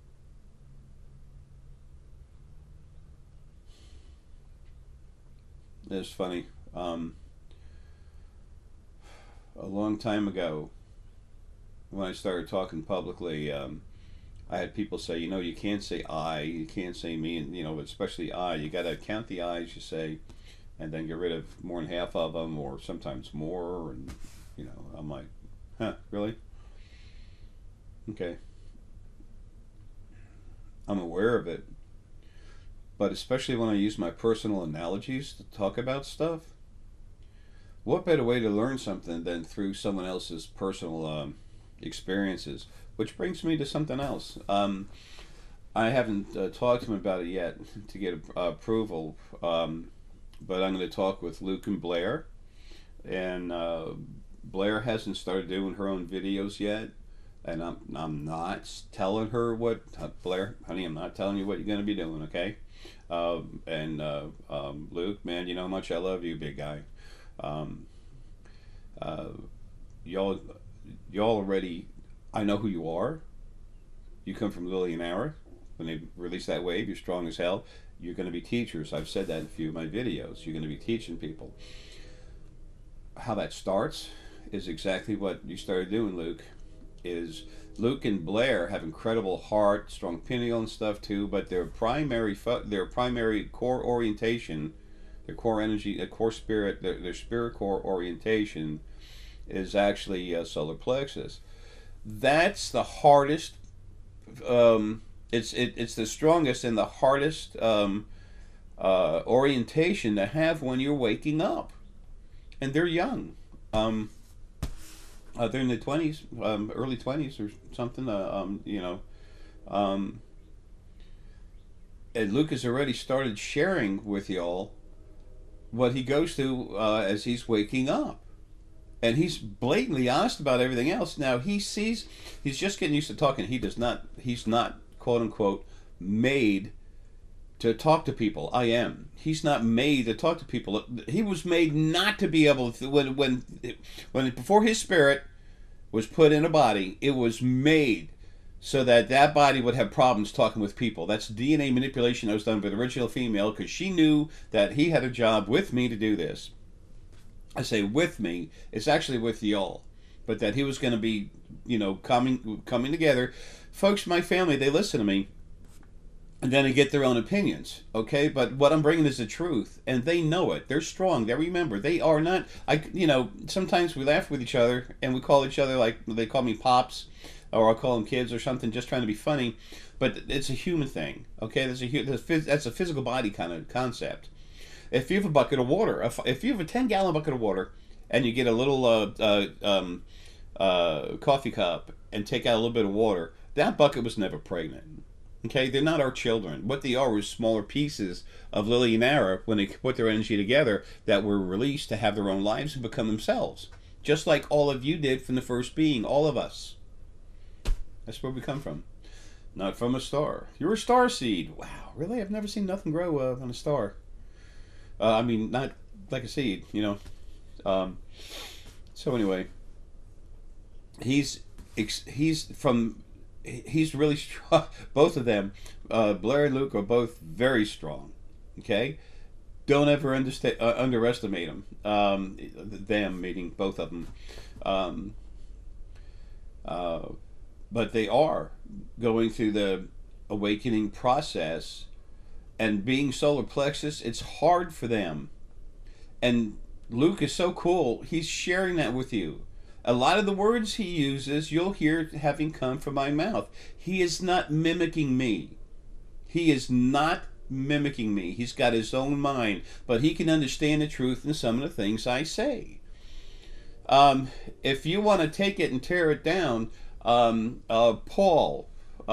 It's funny. A long time ago, when I started talking publicly, I had people say, you can't say I, you can't say me, and especially I. You got to count the I's you say, and then get rid of more than half of them, or sometimes more. And I'm like, huh, really? Okay. I'm aware of it, but especially when I use my personal analogies to talk about stuff. What better way to learn something than through someone else's personal experiences? Which brings me to something else. I haven't talked to him about it yet to get approval, but I'm going to talk with Luke and Blair. And Blair hasn't started doing her own videos yet, and I'm not telling her what, Blair, honey, I'm not telling you what you're going to be doing, okay? Luke, man, you know how much I love you, big guy. Y'all already, I know who you are. You come from Lily and Ara. When they release that wave, you're strong as hell. You're going to be teachers. I've said that in a few of my videos. You're going to be teaching people. How that starts is exactly what you started doing, Luke. Is Luke and Blair have incredible heart, strong pineal and stuff too, but their primary core orientation, their core energy, their core spirit, their spirit core orientation is actually solar plexus. That's the hardest. It's the strongest and the hardest orientation to have when you're waking up, and they're young. They're in their 20s, early 20s or something. And Luke has already started sharing with y'all what he goes through as he's waking up. And he's blatantly honest about everything else. Now he's just getting used to talking. He's not, quote unquote, made to talk to people. I am. He's not made to talk to people. He was made not to be able to, when before his spirit was put in a body, it was made so that body would have problems talking with people. That's DNA manipulation that was done by the original female, because she knew that he had a job with me to do this. I say with me, it's actually with y'all, but that he was going to be, coming together. Folks, my family, they listen to me, and then they get their own opinions, okay? But what I'm bringing is the truth, and they know it. They're strong. They remember. They are not. Sometimes we laugh with each other, and we call each other, like, they call me Pops. or I'll call them kids or something, just trying to be funny. But it's a human thing, okay? That's a physical body kind of concept. If you have a bucket of water, if you have a 10-gallon bucket of water, and you get a little coffee cup and take out a little bit of water, that bucket was never pregnant. Okay, they're not our children. What they are is smaller pieces of Lily and Ara when they put their energy together that were released to have their own lives and become themselves. Just like all of you did from the first being, all of us. That's where we come from. Not from a star. You're a star seed. Wow, really? I've never seen nothing grow on a star. I mean, not like a seed, you know. So anyway, he's really strong. Both of them, Blair and Luke, are both very strong. Okay, don't ever underestimate them. Them meaning both of them. But they are going through the awakening process, and being solar plexus, it's hard for them. And Luke is so cool. He's sharing that with you. A lot of the words he uses, you'll hear having come from my mouth. He is not mimicking me. He is not mimicking me. He's got his own mind, but he can understand the truth in some of the things I say. If you want to take it and tear it down, Paul,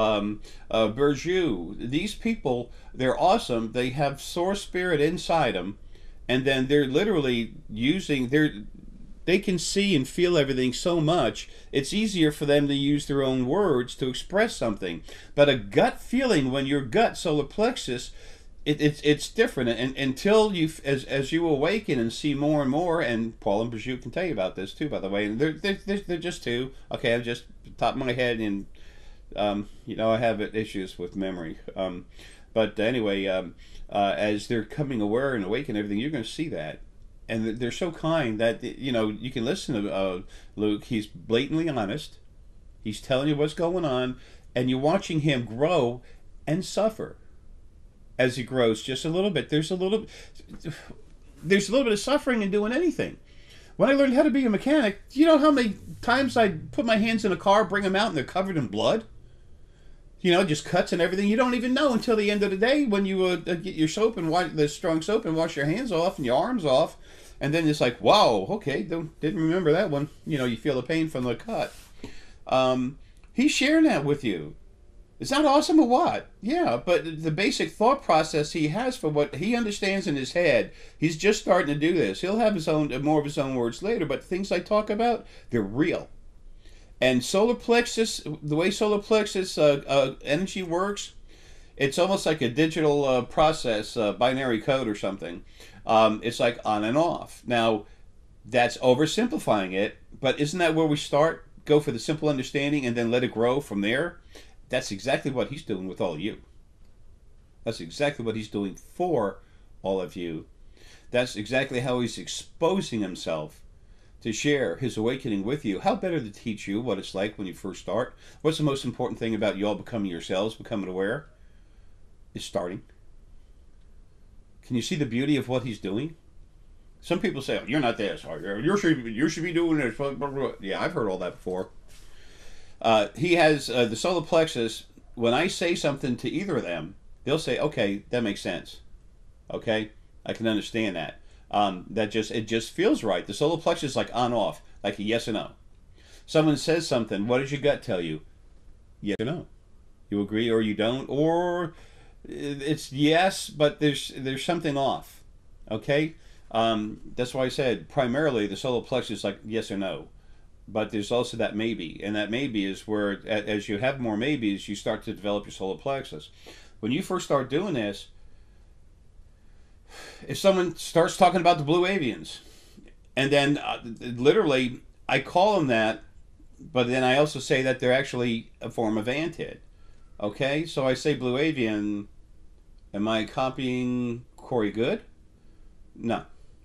Berjou, these people, they're awesome. They have source spirit inside them, and then they're literally using they can see and feel everything so much, it's easier for them to use their own words to express something. But a gut feeling, when your gut, solar plexus, it's different. And until you, as you awaken and see more and more, and Paul and Berjou can tell you about this too, by the way, and they're just two. Okay, I'm just top of my head, and you know, I have issues with memory. But anyway, as they're coming aware and awaken everything, you're going to see that. And they're so kind that, you know, you can listen to Luke. He's blatantly honest. He's telling you what's going on, and you're watching him grow and suffer as he grows just a little bit. There's a little bit of suffering in doing anything. When I learned how to be a mechanic, do you know how many times I put my hands in a car, bring them out, and they're covered in blood? You know, just cuts and everything. You don't even know until the end of the day when you get your soap and the strong soap and wash your hands off and your arms off. And then it's like, wow, okay, didn't remember that one. You know, you feel the pain from the cut. He's sharing that with you. Is that awesome or what? Yeah, but the basic thought process he has for what he understands in his head, he's just starting to do this. He'll have more of his own words later, but the things I talk about, they're real. And solar plexus, the way solar plexus energy works, it's almost like a digital process, binary code or something. It's like on and off. Now, that's oversimplifying it, but isn't that where we start? Go for the simple understanding and then let it grow from there? That's exactly what he's doing with all of you. That's exactly what he's doing for all of you. That's exactly how he's exposing himself to share his awakening with you. How better to teach you what it's like when you first start? What's the most important thing about you all becoming yourselves, becoming aware? Is starting. Can you see the beauty of what he's doing? Some people say, oh, you're not this, or you should be doing this. Yeah, I've heard all that before. He has the solar plexus. When I say something to either of them, they'll say, okay, that makes sense. Okay, I can understand that. It just feels right. The solar plexus is like on off, like a yes or no. Someone says something, what does your gut tell you? Yes or no. You agree or you don't, or it's yes, but there's something off. Okay, that's why I said primarily the solar plexus is like yes or no, but there's also that maybe, and that maybe is where as you have more maybes, you start to develop your solar plexus. When you first start doing this, if someone starts talking about the blue avians, and then literally I call them that, but then I also say that they're actually a form of antid. Okay, so I say blue avian. Am I copying Corey Good? No.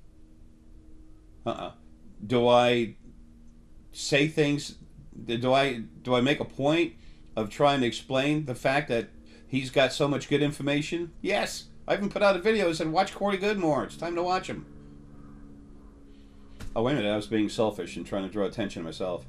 Do I say things? Do I make a point of trying to explain the fact that he's got so much good information? Yes. I even put out a video that said, watch Corey Good more. It's time to watch him. Oh, wait a minute. I was being selfish and trying to draw attention to myself.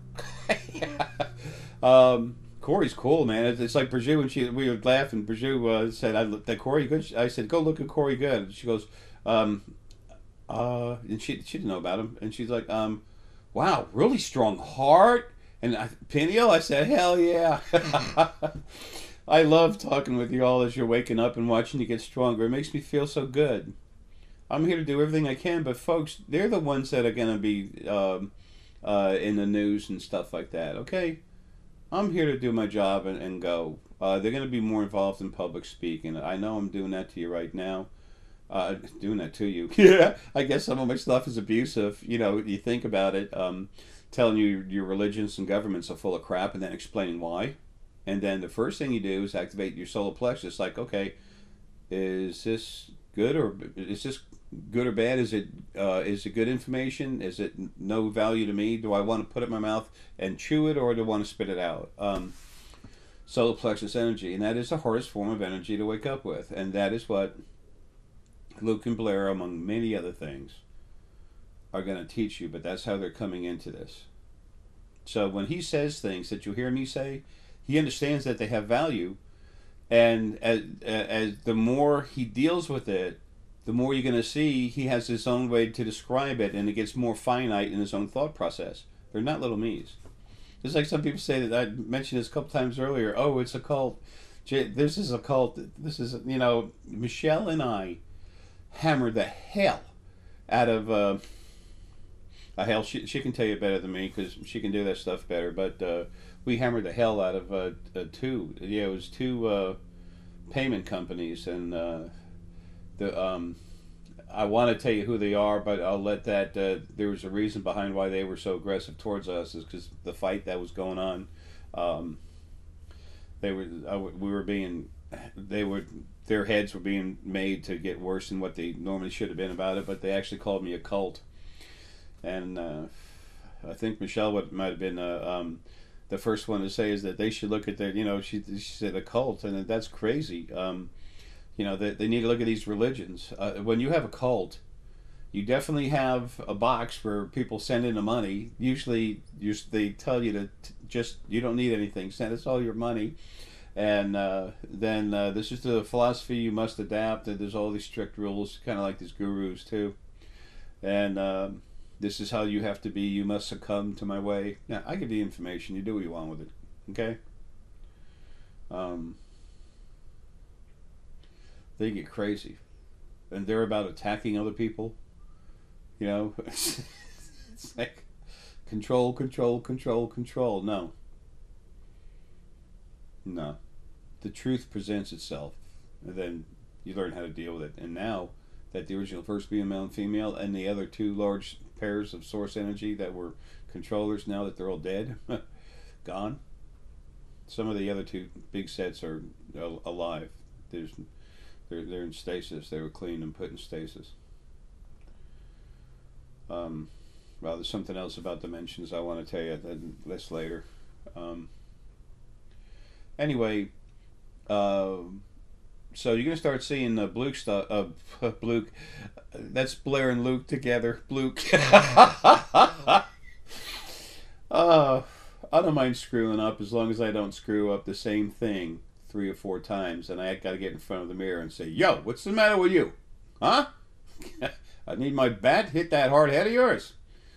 Corey's cool, man. It's like Brigitte when we would laugh and Brigitte said, "That Corey good." I said, "Go look at Corey good." And she goes, um, and she didn't know about him, and she's like, "Wow, really strong heart." And Peniel, I said, "Hell yeah." I love talking with you all as you're waking up and watching you get stronger. It makes me feel so good. I'm here to do everything I can, but folks, they're the ones that are going to be in the news and stuff like that. Okay, I'm here to do my job and go. They're going to be more involved in public speaking. I know I'm doing that to you right now. Doing that to you. Yeah, I guess some of my stuff is abusive. You know, you think about it. Telling you your religions and governments are full of crap, and then explaining why. And then the first thing you do is activate your solar plexus. Like, okay, is this good or is this good or bad? Is it good information? Is it no value to me? Do I want to put it in my mouth and chew it, or do I want to spit it out? Solar plexus energy, and that is the hardest form of energy to wake up with, and that is what Luke and Blair, among many other things, are going to teach you. But that's how they're coming into this. So when he says things that you hear me say, he understands that they have value, and as the more he deals with it, the more you're going to see he has his own way to describe it, and it gets more finite in his own thought process. They're not little me's. Just like some people say that I mentioned this a couple times earlier. Oh, it's a cult. This is a cult. This is, Michelle and I hammered the hell out of. Hell, she can tell you better than me because she can do that stuff better. But we hammered the hell out of two. Yeah, it was two payment companies, and I want to tell you who they are, but I'll let that. There was a reason behind why they were so aggressive towards us, is because the fight that was going on. We were being, their heads were being made to get worse than what they normally should have been about it. But they actually called me a cult, and I think Michelle might have been the first one to say is that they should look at their. She said a cult, and that's crazy. They need to look at these religions. When you have a cult, you definitely have a box where people send in the money. Usually, they tell you to just, you don't need anything. Send us all your money. And then this is the philosophy you must adapt. And there's all these strict rules, kind of like these gurus too. And this is how you have to be. You must succumb to my way. Now, I give you information. You do what you want with it. Okay? They get crazy, and they're about attacking other people. It's like control, control, control, control. No, the truth presents itself, and then you learn how to deal with it. And now that the original first being male and female, and the other two large pairs of source energy that were controllers, now that they're all dead, gone. Some of the other two big sets are alive. They're in stasis. They were cleaned and put in stasis. Well, there's something else about dimensions I want to tell you. That's later. Anyway, so you're gonna start seeing the Bluke stuff. Bluke. That's Blair and Luke together. Bluke. I don't mind screwing up as long as I don't screw up the same thing 3 or 4 times, and I got to get in front of the mirror and say, "Yo, what's the matter with you? Huh? I need my bat. Hit that hard head of yours."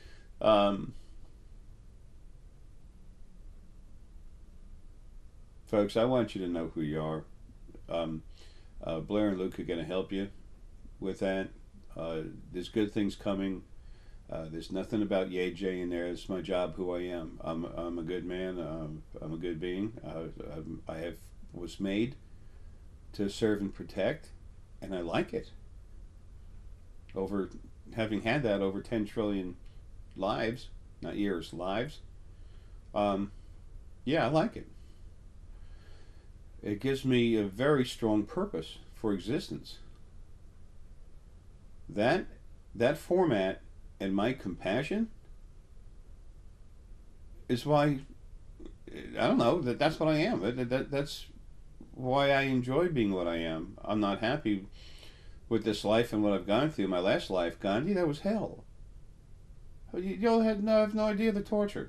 Folks, I want you to know who you are. Blair and Luke are going to help you with that. There's good things coming. There's nothing about Yay Jay in there. It's my job, who I am. I'm a good man. I'm a good being. I was made to serve and protect, and I like it. Having had that over 10 trillion lives, not years, lives. Yeah, I like it. It gives me a very strong purpose for existence. That format and my compassion is why, I don't know, that's what I am. That's why I enjoy being what I am. I'm not happy with this life and what I've gone through. My last life, Gandhi, that was hell. You have no idea the torture.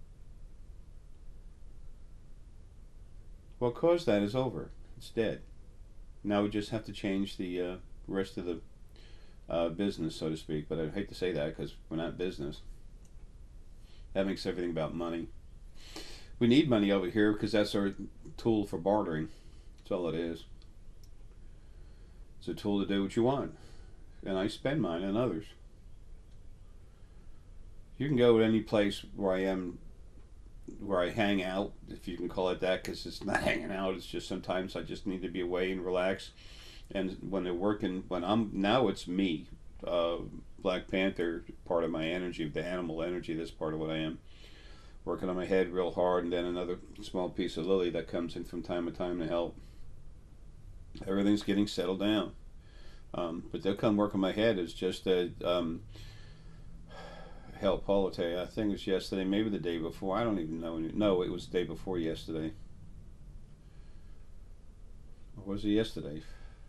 What caused that is over. It's dead. Now we just have to change the rest of the business, so to speak. But I hate to say that because we're not business. That makes everything about money. We need money over here because that's our tool for bartering. That's all it is. It's a tool to do what you want. And I spend mine on others. You can go to any place where I am, where I hang out, if you can call it that, because it's not hanging out. It's just sometimes I just need to be away and relax. And when they're working, when I'm now, it's me. Black Panther, part of my energy, the animal energy. That's part of what I am. Working on my head real hard, and then another small piece of Lily that comes in from time to time to help. Everything's getting settled down. But they'll come work on my head. It's just that, hell, Paul will tell you, I think it was yesterday, maybe the day before. I don't even know. No, it was the day before yesterday. Or was it yesterday?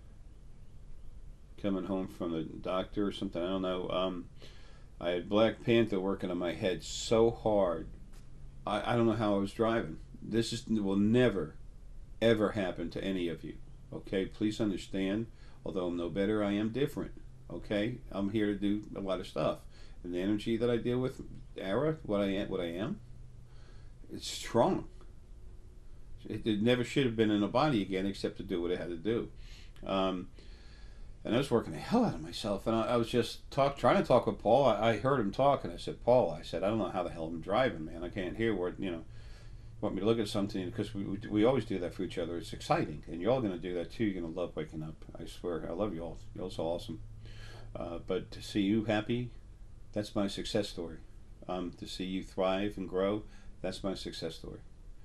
Coming home from the doctor or something, I don't know. I had Black Panther working on my head so hard. I don't know how I was driving. Will never, ever happen to any of you. Okay, please understand. Although I'm no better, I am different. Okay, I'm here to do a lot of stuff, and the energy that I deal with, what I am, it's strong. It never should have been in a body again, except to do what it had to do. And I was working the hell out of myself, and I was just trying to talk with Paul. I heard him talk, and I said, Paul, I said, I don't know how the hell I'm driving, man. I can't hear where, want me to look at something, because we always do that for each other. It's exciting, and you're all going to do that too. You're going to love waking up. I swear, I love you all. You're all so awesome. But to see you happy, that's my success story. To see you thrive and grow, that's my success story.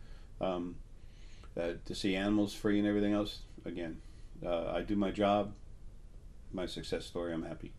To see animals free and everything else, again, I do my job, my success story. I'm happy.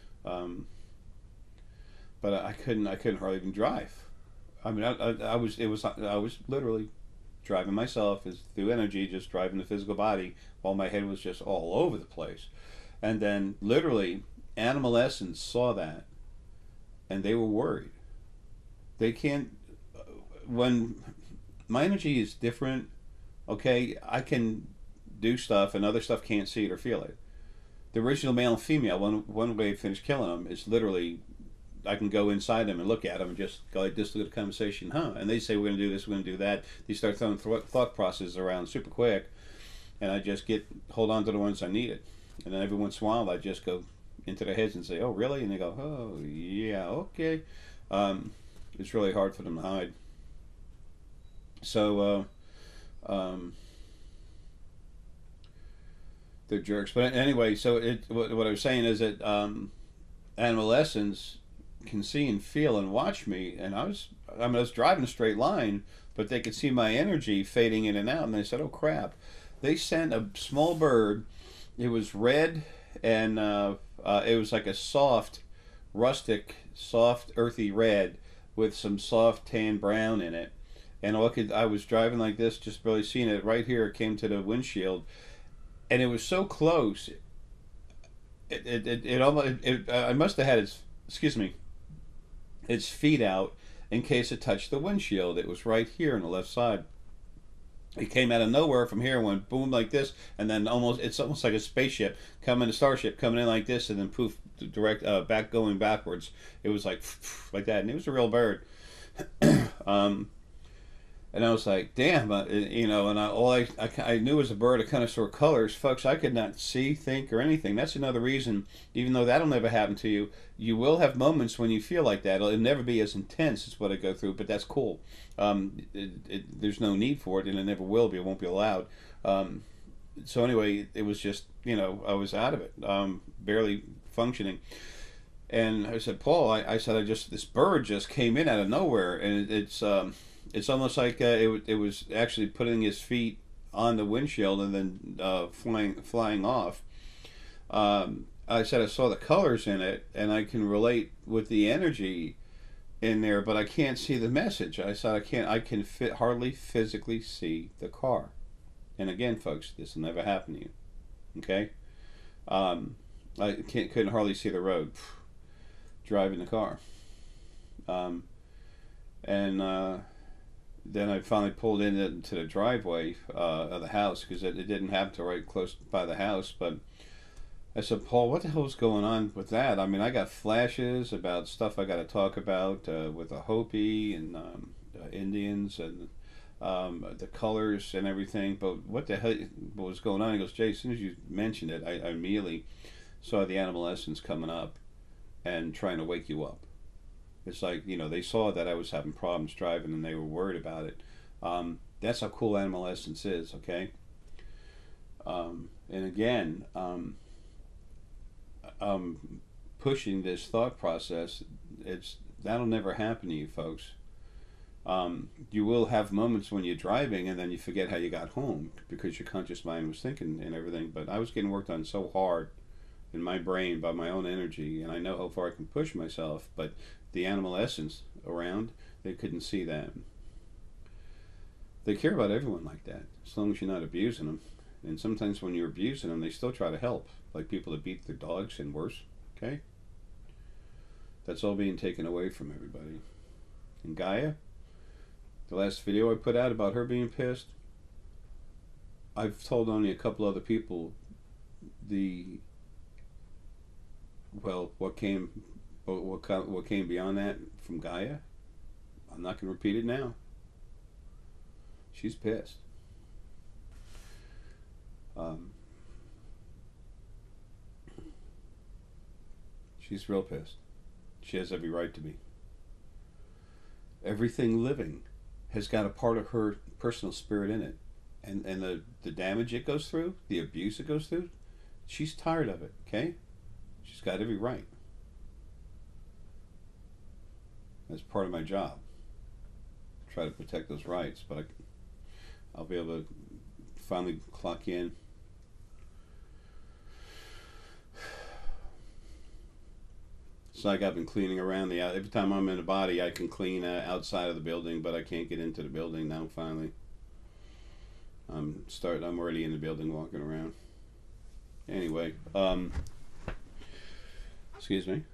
But I couldn't hardly even drive. I mean, I was literally driving myself as through energy, just driving the physical body, while my head was just all over the place. And then literally, Animal Essence saw that, and they were worried. They can't. When my energy is different, okay, I can do stuff, and other stuff can't see it or feel it. The original male and female, one way to finish killing them is literally, I can go inside them and look at them and just go like this, look at the conversation, huh? And they say, we're going to do this, we're going to do that. They start throwing thought processes around super quick, and I just hold on to the ones I needed. And then every once in a while, I just go into their heads and say, oh, really? And they go, oh, yeah, okay. It's really hard for them to hide. So, they're jerks. But anyway, so what I was saying is that Animal Essence can see and feel and watch me, and I was driving a straight line, but they could see my energy fading in and out, and they said, oh crap. They sent a small bird. It was red, and it was like a soft, rustic, soft, earthy red with some soft tan brown in it. And I was driving like this, just barely seeing it. Right here, it came to the windshield, and it was so close. I must have had its feet out in case it touched the windshield. It was right here on the left side. It came out of nowhere from here and went boom like this, and then it's almost like a starship coming in like this, and then poof, direct going backwards. It was like that, and it was a real bird. And I was like, damn, and all I knew was a bird of kind of sort of colors. Folks, I could not see, think, or anything. That's another reason, even though that'll never happen to you, you will have moments when you feel like that. It'll never be as intense as what I go through, but that's cool. There's no need for it, and it never will be. It won't be allowed. So anyway, it was just, I was out of it, barely functioning. And I said, Paul, I said, this bird just came in out of nowhere, and it's almost like it was actually putting his feet on the windshield and then flying off. I said I saw the colors in it, and I can relate with the energy in there, but I can't see the message. I said I can hardly physically see the car. And again, folks, this will never happen to you. Okay, I couldn't hardly see the road driving the car. Um, and then I finally pulled into the driveway of the house because it didn't happen to right close by the house. But I said, Paul, what the hell's going on with that? I mean, I got flashes about stuff I got to talk about with the Hopi and Indians and the colors and everything. But what the hell what was going on? He goes, Jay, as soon as you mentioned it, I immediately saw the animal essence coming up and trying to wake you up. It's like, they saw that I was having problems driving and they were worried about it. That's how cool animal essence is, okay? And again, pushing this thought process, that'll never happen to you, folks. You will have moments when you're driving and then you forget how you got home because your conscious mind was thinking and everything. But I was getting worked on so hard in my brain by my own energy, and I know how far I can push myself, but the animal essence around, they couldn't see that. They care about everyone like that, as long as you're not abusing them. And sometimes when you're abusing them, they still try to help, like people that beat their dogs and worse, okay? That's all being taken away from everybody. And Gaia, the last video I put out about her being pissed, I've told only a couple other people what came beyond that from Gaia. I'm not going to repeat it now. She's pissed. She's real pissed. She has every right to be. Everything living has got a part of her personal spirit in it. And the damage it goes through, the abuse it goes through, she's tired of it, okay? She's got every right. That's part of my job. Try to protect those rights, but I'll be able to finally clock in. It's like I've been cleaning around every time I'm in a body, I can clean outside of the building, but I can't get into the building now. Finally, I'm already in the building, walking around. Anyway, excuse me.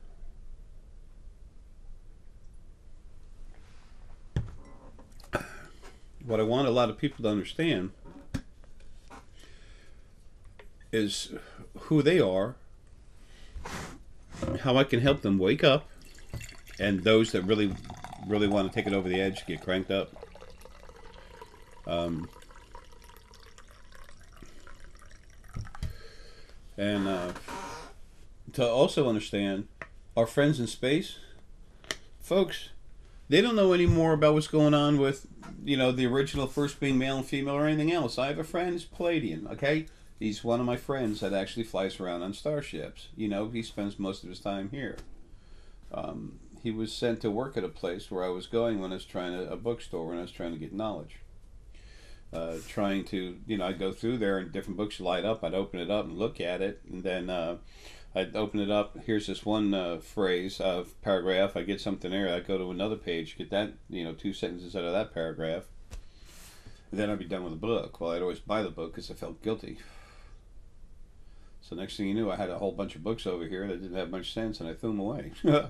What I want a lot of people to understand is who they are, how I can help them wake up, and those that really, really want to take it over the edge, get cranked up. And to also understand our friends in space, folks, they don't know any more about what's going on with, the original first being male and female or anything else. I have a friend, he's Palladian, okay? He's one of my friends that actually flies around on starships. He spends most of his time here. He was sent to work at a place where I was going when I was a bookstore when I was trying to get knowledge. Trying to, I'd go through there and different books light up. I'd open it up and look at it, and then I'd open it up. Here's this one phrase of paragraph. I get something there. I'd go to another page, get that, 2 sentences out of that paragraph. And then I'd be done with the book. Well, I'd always buy the book because I felt guilty. So next thing you knew, I had a whole bunch of books over here that didn't have much sense, and I threw them away.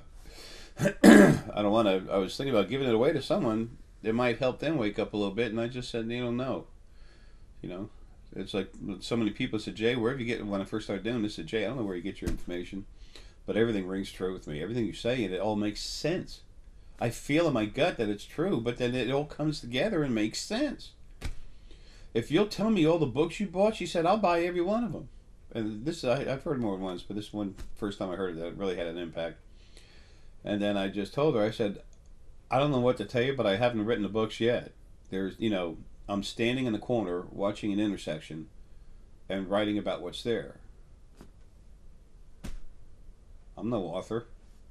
I was thinking about giving it away to someone. It might help them wake up a little bit, and I just said, no. It's like so many people said, Jay, wherever you get, when I first started doing this, I said, Jay, I don't know where you get your information, but everything rings true with me. Everything you say, and it all makes sense. I feel in my gut that it's true, but then it all comes together and makes sense. If you'll tell me all the books you bought, she said, I'll buy every one of them. And this, I've heard more than once, but this one, first time I heard it really had an impact. And then I just told her, I said, I don't know what to tell you, but I haven't written the books yet. There's, I'm standing in the corner watching an intersection and writing about what's there. I'm no author.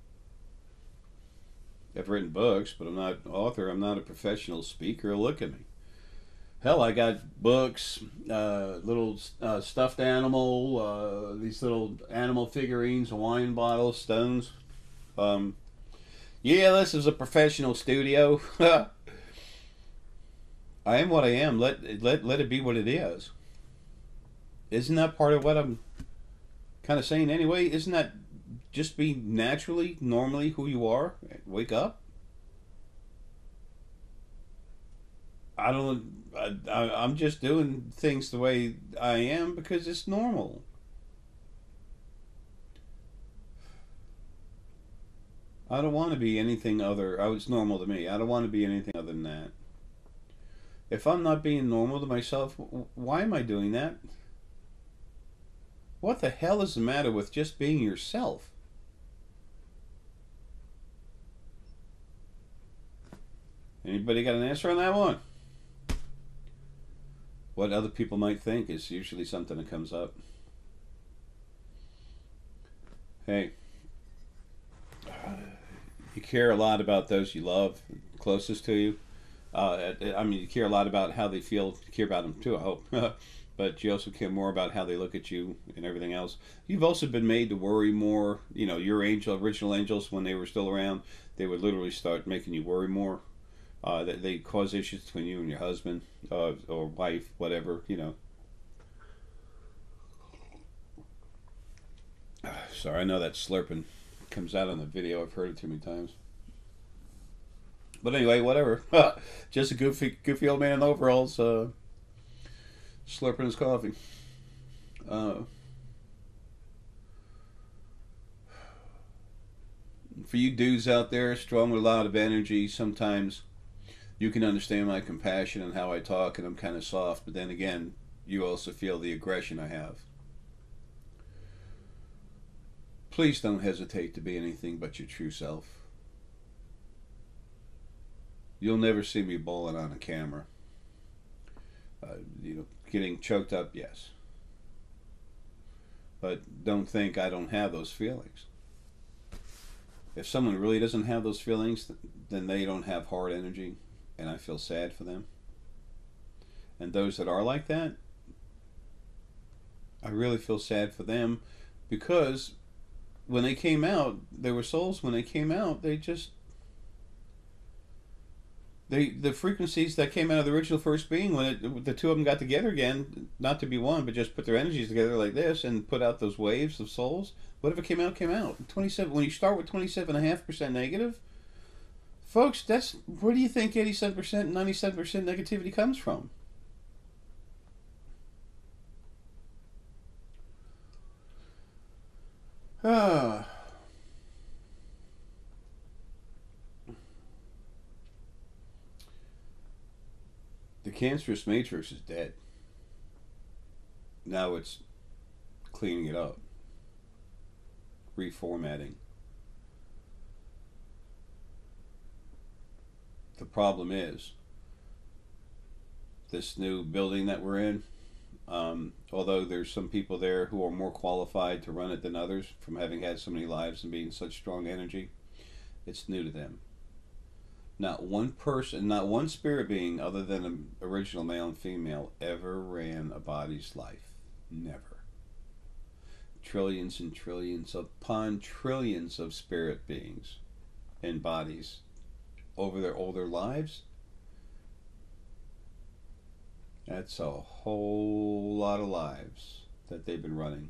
I've written books, but I'm not an author. I'm not a professional speaker. Look at me. Hell, I got books, little stuffed animal, these little animal figurines, a wine bottle, stones. Yeah, this is a professional studio. I am what I am. Let it be what it is. Isn't that part of what I'm kind of saying anyway? Isn't that just be naturally, normally who you are? Wake up. I don't. I'm just doing things the way I am because it's normal. I don't want to be anything other. Oh, it's normal to me. I don't want to be anything other than that. If I'm not being normal to myself, why am I doing that? What the hell is the matter with just being yourself? Anybody got an answer on that one? What other people might think is usually something that comes up. Hey, you care a lot about those you love, closest to you. I mean, you care a lot about how they feel. You care about them too, I hope. But you also care more about how they look at you and everything else. You've also been made to worry more. You know, your original angels, when they were still around, they would literally start making you worry more. They cause issues between you and your husband or wife, whatever, you know. Sorry, I know that slurping comes out on the video. I've heard it too many times. But anyway, whatever. Just a goofy old man in overalls slurping his coffee. Uh, for you dudes out there, strong with a lot of energy, sometimes you can understand my compassion and how I talk, and I'm kind of soft. But then again, you also feel the aggression I have. Please don't hesitate to be anything but your true self. You'll never see me bawling on a camera. Getting choked up, yes. But don't think I don't have those feelings. If someone really doesn't have those feelings, then they don't have heart energy, and I feel sad for them. And those that are like that, I really feel sad for them, because when they came out, they were souls. When they came out, the frequencies that came out of the original first being, when the two of them got together again, not to be one, but just put their energies together like this and put out those waves of souls. Whatever came out, came out. 27. When you start with 27.5% negative, folks, that's where do you think 87%, 97% negativity comes from? Ah. The cancerous matrix is dead. Now it's cleaning it up, reformatting. The problem is this new building that we're in. Although there's some people there who are more qualified to run it than others from having had so many lives and being such strong energy, it's new to them. Not one person, not one spirit being other than an original male and female ever ran a body's life. Never. Trillions and trillions upon trillions of spirit beings in bodies over their older lives. That's a whole lot of lives that they've been running.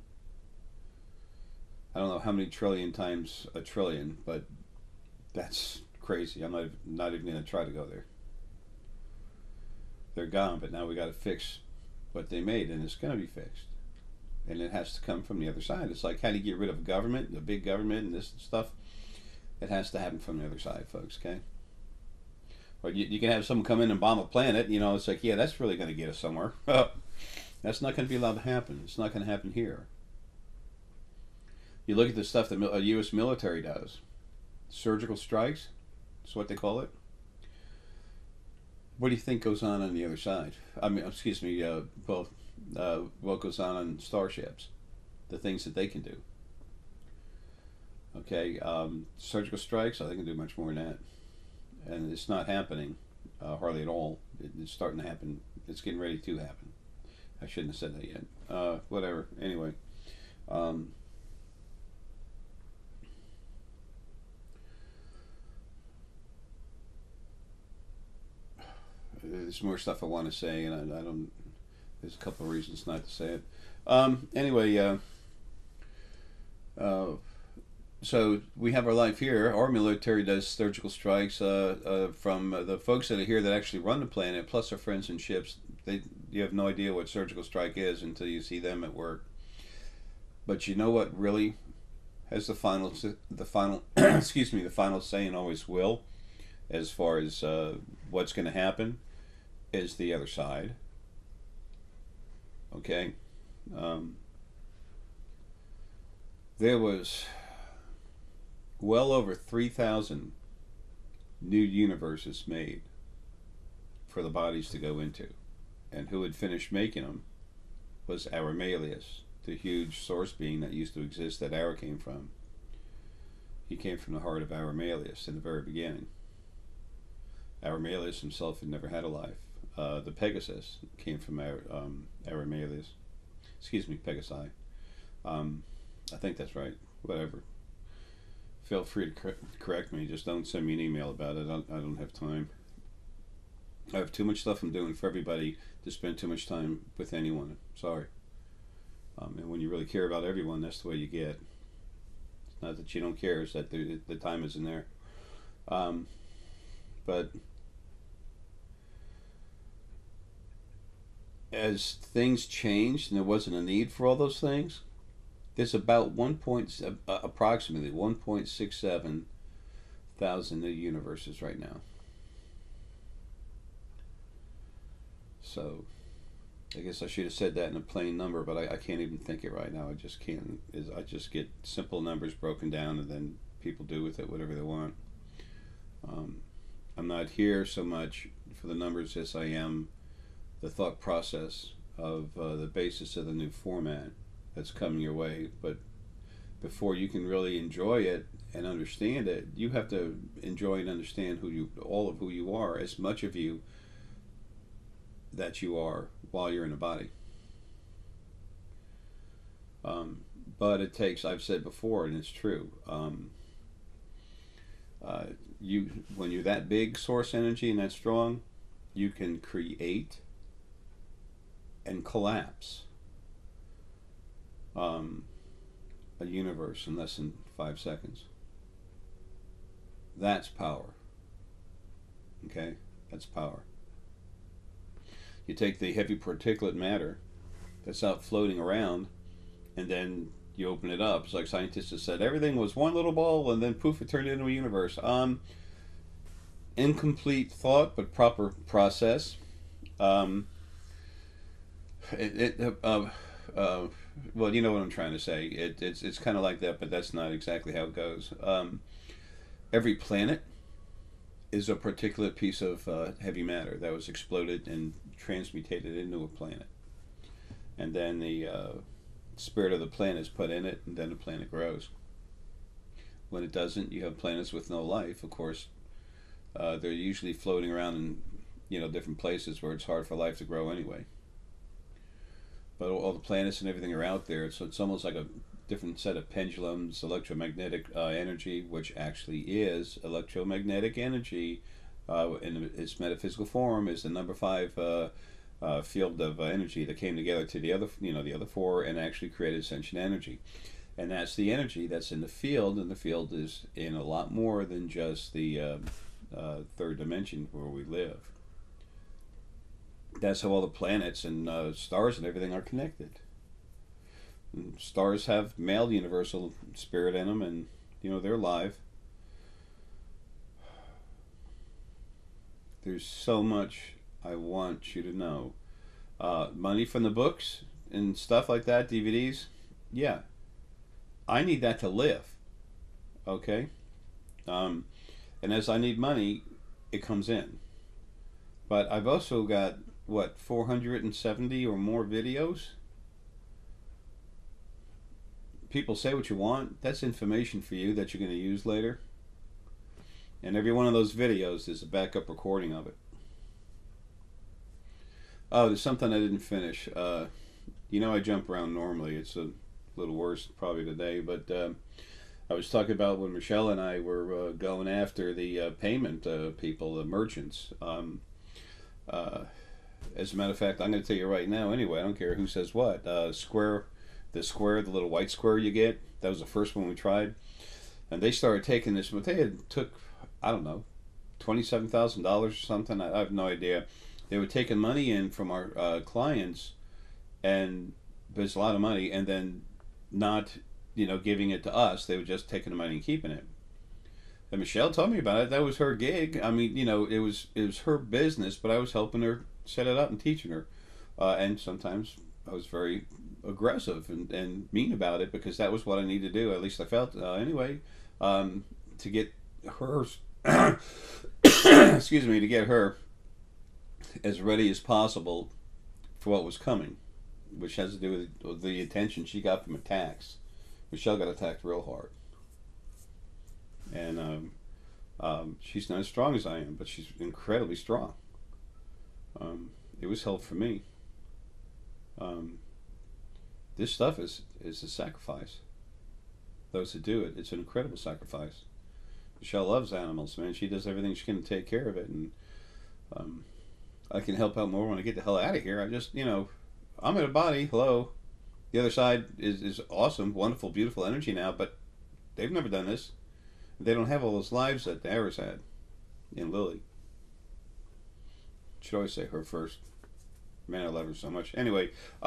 I don't know how many trillion times a trillion, but that's crazy. I'm not even going to try to go there. They're gone, but now we got to fix what they made, and it's going to be fixed. And it has to come from the other side. It's like, how do you get rid of a government, the big government, and this stuff? It has to happen from the other side, folks, okay? Or you can have someone come in and bomb a planet, you know, it's like, yeah, that's really going to get us somewhere. That's not going to be allowed to happen. It's not going to happen here. You look at the stuff that the U.S. military does. Surgical strikes, that's what they call it. What do you think goes on the other side? I mean, excuse me, what goes on starships? The things that they can do. Okay, surgical strikes, I think they can do much more than that. And it's not happening hardly at all. It's starting to happen. It's getting ready to happen. I shouldn't have said that yet. Whatever. Anyway. There's more stuff I want to say, and I don't. There's a couple of reasons not to say it. Anyway, So we have our life here. Our military does surgical strikes from the folks that are here that actually run the planet, plus our friends in ships. You have no idea what surgical strike is until you see them at work. But you know what really has the final excuse me, the final say, and always will, as far as what's going to happen, is the other side. Okay, um, there was well over 3,000 new universes made for the bodies to go into, and who had finished making them was Aramelius, the huge source being that used to exist that Ara came from. He came from the heart of Aramelius in the very beginning. Aramelius himself had never had a life. The Pegasus came from Aramelius. Excuse me, Pegasi. I think that's right. Whatever. Feel free to correct me. Just don't send me an email about it. I don't have time. I have too much stuff I'm doing for everybody to spend too much time with anyone. Sorry. And when you really care about everyone, that's the way you get. It's not that you don't care, it's that the time isn't there. But as things changed and there wasn't a need for all those things, there's about approximately 1.67 thousand new universes right now. So I guess I should have said that in a plain number, but I can't even think it right now. I just can't. I just get simple numbers broken down, and then people do with it whatever they want. I'm not here so much for the numbers as I am the thought process of the basis of the new format that's coming your way. But before you can really enjoy it and understand it, you have to enjoy and understand all of who you are, as much of you that you are while you're in a body. But it takes, I've said before, and it's true, when you're that big source energy and that strong, you can create and collapse a universe in less than 5 seconds. That's power. Okay? That's power. You take the heavy particulate matter that's out floating around, and then you open it up. It's like scientists have said, everything was one little ball, and then poof, it turned into a universe. Incomplete thought, but proper process. Well, you know what I'm trying to say. It's kind of like that, but that's not exactly how it goes. Every planet is a particulate piece of heavy matter that was exploded and transmutated into a planet, and then the spirit of the planet is put in it, and then the planet grows. When it doesn't, you have planets with no life. Of course, they're usually floating around in different places where it's hard for life to grow anyway. But all the planets and everything are out there, so it's almost like a different set of pendulums, electromagnetic energy, which actually is electromagnetic energy in its metaphysical form, is the number 5 field of energy that came together to the other 4 and actually created sentient energy. And that's the energy that's in the field, and the field is in a lot more than just the third dimension where we live. That's how all the planets and stars and everything are connected. And stars have male universal spirit in them, and they're alive. There's so much I want you to know. Money from the books and stuff like that, DVDs, yeah, I need that to live. Okay? And as I need money, it comes in. But I've also got, 470 or more videos? People say what you want. That's information for you that you're going to use later. And every one of those videos is a backup recording of it. Oh, there's something I didn't finish. I jump around normally. It's a little worse probably today, but I was talking about when Michelle and I were going after the payment people, the merchants. As a matter of fact, I'm going to tell you right now anyway, I don't care who says what. The little white square you get, that was the first one we tried. And they started taking this. But they had took, I don't know, $27,000 or something. I have no idea. They were taking money in from our clients, and there's a lot of money, and then not, giving it to us. They were just taking the money and keeping it. And Michelle told me about it. That was her gig. I mean, it was her business, but I was helping her set it up and teaching her. And sometimes I was very aggressive and mean about it, because that was what I needed to do. At least I felt anyway, to get her, excuse me, to get her as ready as possible for what was coming, which has to do with the attention she got from attacks. Michelle got attacked real hard. And she's not as strong as I am, but she's incredibly strong. It was hell for me. This stuff is a sacrifice. Those who do it, it's an incredible sacrifice. Michelle loves animals, man. She does everything she can to take care of it, and I can help out more when I get the hell out of here. I just, I'm in a body. Hello. The other side is awesome, wonderful, beautiful energy now, but they've never done this. They don't have all those lives that the Harris had in Lily. Should always say her first. Man, I love her so much. Anyway,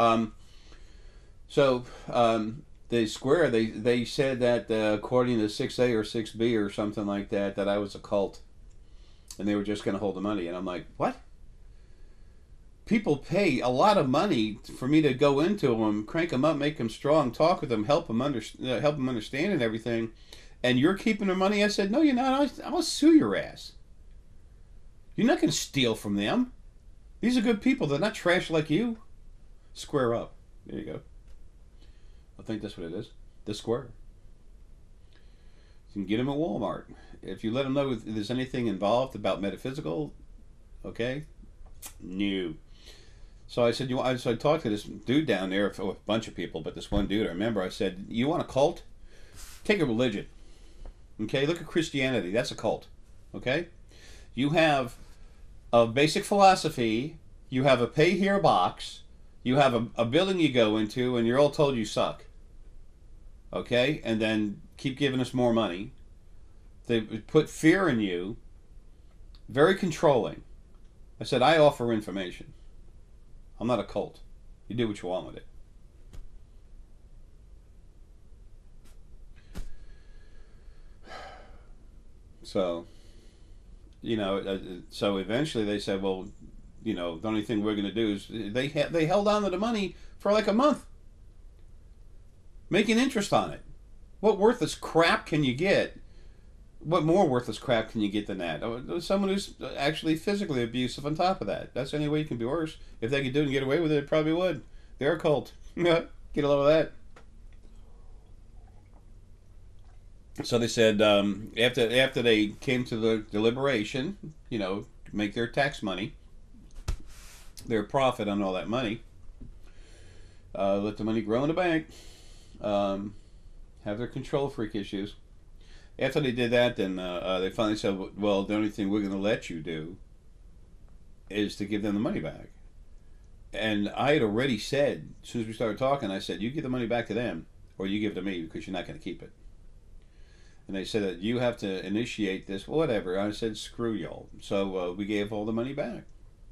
the square, they said that according to 6A or 6B or something like that, that I was a cult. And they were just going to hold the money. And I'm like, what? People pay a lot of money for me to go into them, crank them up, make them strong, talk with them, help them understand and everything. And you're keeping their money? I said, no, you're not. I'll sue your ass. You're not going to steal from them. These are good people. They're not trash like you. Square up. There you go. I think that's what it is. The square. You can get them at Walmart. If you let them know if there's anything involved about metaphysical, okay? No. So I said, so I talked to this dude down there, a bunch of people, but this one dude, I remember, I said, you want a cult? Take a religion. Okay, look at Christianity. That's a cult. Okay? You have a basic philosophy. You have a pay here box. You have a building you go into, and you're all told you suck. Okay? And then keep giving us more money. They put fear in you. Very controlling. I said, I offer information. I'm not a cult. You do what you want with it. So, so eventually they said, well, the only thing we're going to do is they held on to the money for like a month, making interest on it. What worthless crap can you get? What more worthless crap can you get than that? Someone who's actually physically abusive on top of that. That's the only way you can be worse. If they could do it and get away with it, they probably would. They're a cult. Get a load of that. So they said after they came to the deliberation, make their tax money, their profit on all that money, let the money grow in the bank, have their control freak issues. After they did that, then they finally said, well, the only thing we're going to let you do is to give them the money back. And I had already said, as soon as we started talking, I said, you give the money back to them, or you give it to me, because you're not going to keep it. And they said that you have to initiate this, whatever. I said, screw y'all. So we gave all the money back.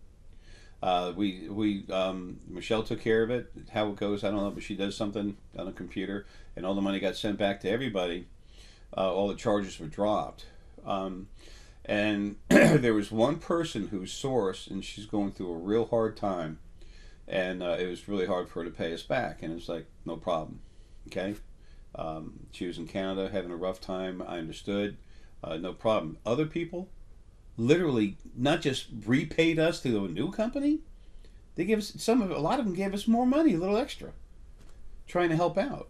Michelle took care of it. How it goes, I don't know, but she does something on a computer, and all the money got sent back to everybody. All the charges were dropped. And there was one person whose source, and she's going through a real hard time, and it was really hard for her to pay us back. And it's like, no problem. Okay? She was in Canada having a rough time. I understood. No problem. Other people literally not just repaid us to a new company. They gave us a lot of them gave us more money, a little extra, trying to help out.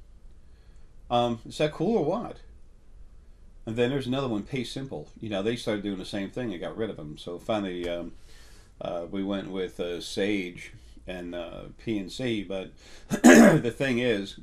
Is that cool or what? And then there's another one, Pay Simple. They started doing the same thing and got rid of them. So finally, we went with Sage and PNC. But the thing is,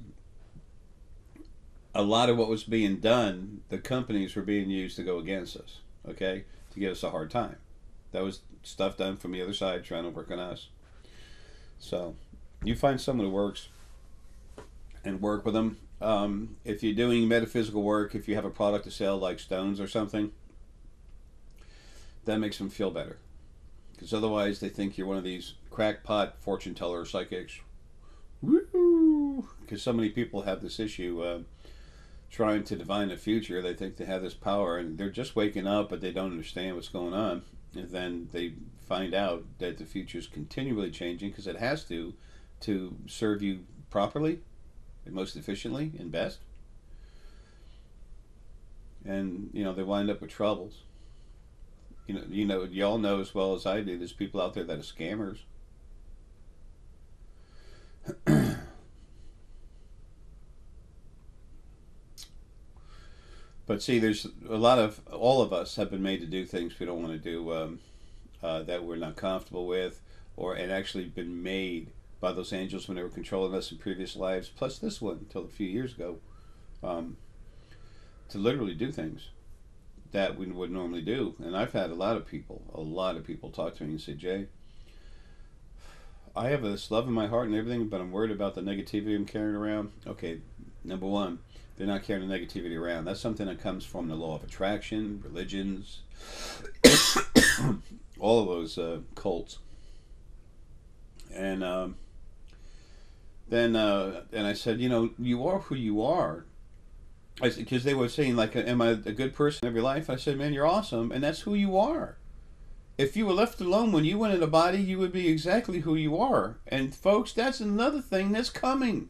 a lot of what was being done, the companies were being used to go against us, okay, to give us a hard time. That was stuff done from the other side trying to work on us. So, you find someone who works and work with them. If you're doing metaphysical work, if you have a product to sell like stones or something, that makes them feel better. Because otherwise, they think you're one of these crackpot fortune teller psychics. Woo! Because so many people have this issue trying to divine the future. They think they have this power, and they're just waking up, but they don't understand what's going on. And then they find out that the future is continually changing because it has to serve you properly and most efficiently and best. And they wind up with troubles. Y'all know as well as I do. There's people out there that are scammers. But see, there's a lot of all of us have been made to do things we don't want to do, that we're not comfortable with, and actually been made by those angels when they were controlling us in previous lives, plus this one until a few years ago, to literally do things that we would normally do. And I've had a lot of people talk to me and say, Jay, I have this love in my heart and everything, but I'm worried about the negativity I'm carrying around. Okay, number one, they're not carrying the negativity around. That's something that comes from the law of attraction, religions, all of those cults. And then I said, you are who you are. Because they were saying, like, am I a good person in every life? I said, man, you're awesome, and that's who you are. If you were left alone when you went in a body, you would be exactly who you are. And folks, that's another thing that's coming.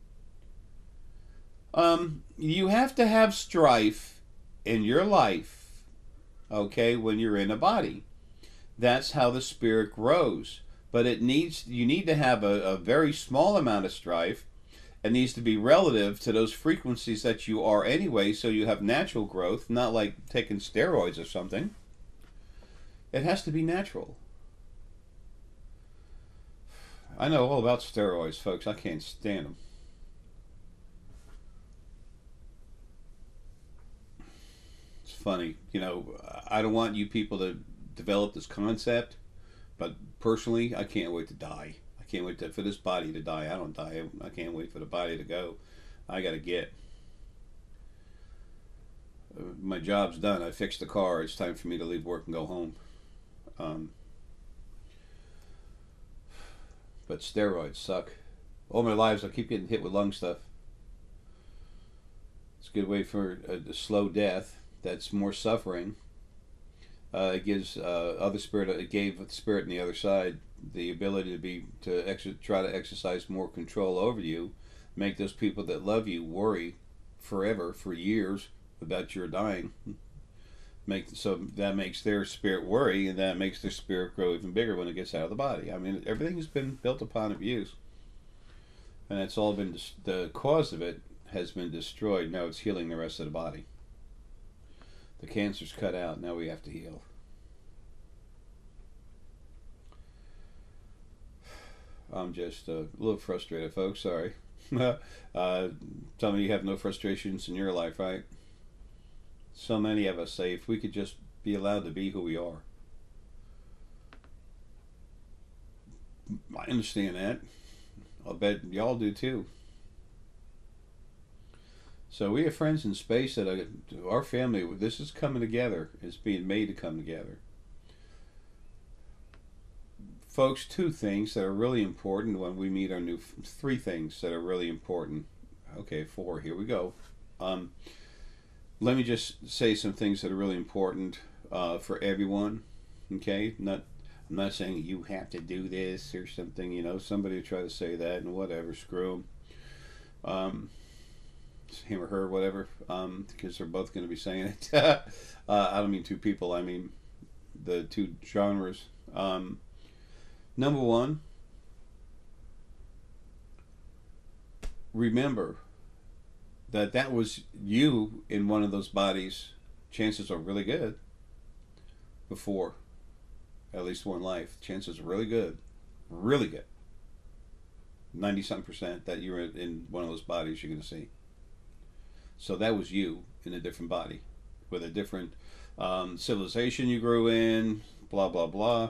You have to have strife in your life, okay, when you're in a body. That's how the spirit grows. But you need to have a very small amount of strife. It needs to be relative to those frequencies that you are anyway, so you have natural growth, not like taking steroids or something. It has to be natural. I know all about steroids, folks. I can't stand them. It's funny. I don't want you people to develop this concept, but personally, I can't wait to die. I can't wait for this body to die. I don't die. I can't wait for the body to go. I got to get. My job's done. I fixed the car. It's time for me to leave work and go home. But steroids suck. All my lives I keep getting hit with lung stuff. It's a good way for a slow death. That's more suffering. It gives it gave the spirit on the other side the ability to try to exercise more control over you, make those people that love you worry forever, for years, about your dying. So that makes their spirit worry, and that makes their spirit grow even bigger when it gets out of the body. I mean, everything has been built upon abuse, and it's all been the cause of it has been destroyed. Now it's healing the rest of the body. The cancer's cut out. Now we have to heal. I'm just a little frustrated, folks. Sorry. Some of you have no frustrations in your life, right? So many of us say, if we could just be allowed to be who we are. I understand that. I'll bet y'all do too. So we have friends in space that our family, this is coming together. It's being made to come together. Folks, two things that are really important when we meet three things that are really important. Okay, four, here we go. Let me just say some things that are really important for everyone. Okay, I'm not saying you have to do this or something. Somebody will try to say that and whatever, screw them. Him or her, whatever, because they're both going to be saying it. I don't mean two people, I mean the two genres. Number one, remember that was you in one of those bodies. Chances are really good before at least one life. Chances are really good, 90-something% that you're in one of those bodies you're going to see. So that was you in a different body with a different civilization you grew in, blah blah blah.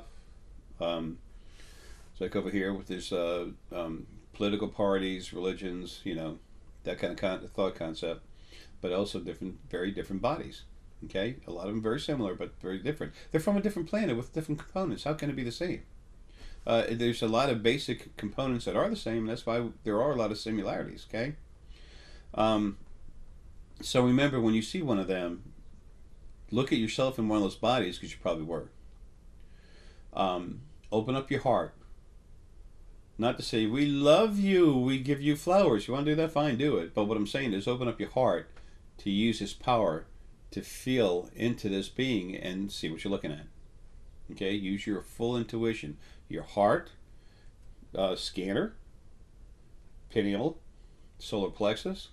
It's like over here with this political parties, religions, that kind of thought concept, but also very different bodies. Okay, a lot of them very similar, but very different. They're from a different planet with different components. How can it be the same? There's a lot of basic components that are the same. That's why there are a lot of similarities. Okay. Um, so remember, when you see one of them, look at yourself in one of those bodies, because you probably were. Open up your heart. Not to say, we love you, we give you flowers. You want to do that? Fine, do it. But what I'm saying is open up your heart to use His power to feel into this being and see what you're looking at. Okay? Use your full intuition. Your heart, scanner, pineal, solar plexus.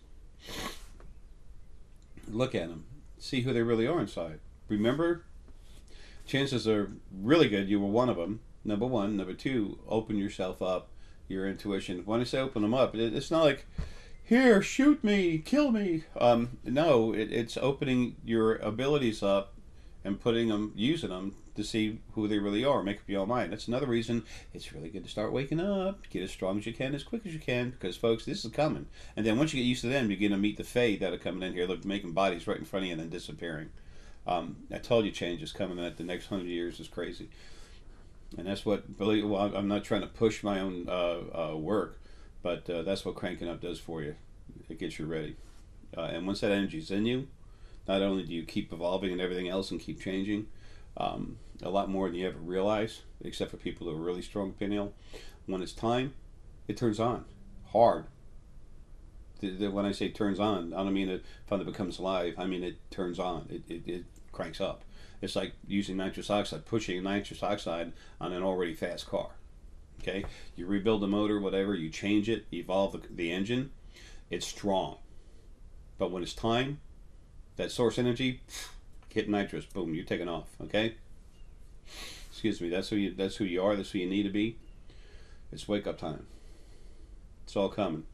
Look at them. See who they really are inside. Remember, chances are really good you were one of them. Number one. Number two, open yourself up, your intuition. When I say open them up, it's not like, here, shoot me, kill me. No, it's opening your abilities up and putting them, using them to see who they really are. Make up your own mind. That's another reason it's really good to start waking up. Get as strong as you can, as quick as you can, because, folks, this is coming. And then once you get used to them, you're going to meet the Fae that are coming in here, making bodies right in front of you and then disappearing. I told you change is coming. That the next 100 years is crazy. And that's what, well, I'm not trying to push my own work, but that's what cranking up does for you. It gets you ready. And once that energy's in you, not only do you keep evolving and everything else and keep changing, a lot more than you ever realize, except for people who are really strong pineal. When it's time, it turns on. Hard. When I say turns on, I don't mean it from it becomes alive. I mean it turns on. It cranks up. It's like using nitrous oxide, pushing nitrous oxide on an already fast car. Okay? You rebuild the motor, whatever, you change it, evolve the engine, it's strong. But when it's time, that source energy, hit nitrous, boom, you're taking off. Okay? Excuse me, that's who you are, that's who you need to be. It's wake up time. It's all coming.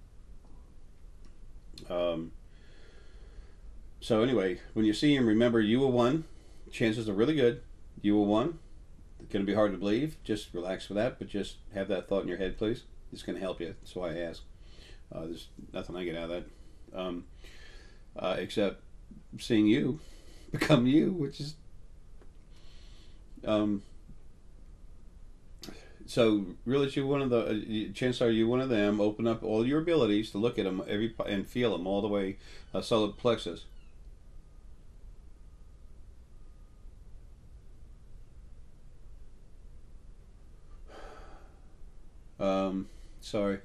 So anyway, when you see him, remember you were one. Chances are really good. You were one. It's going to be hard to believe. Just relax with that, but just have that thought in your head, please. It's going to help you. That's why I ask. There's nothing I get out of that, except seeing you become you, which is so realize you're one of the. Chances are you one of them. Open up all your abilities to look at them and feel them all the way. Solar plexus. Sorry.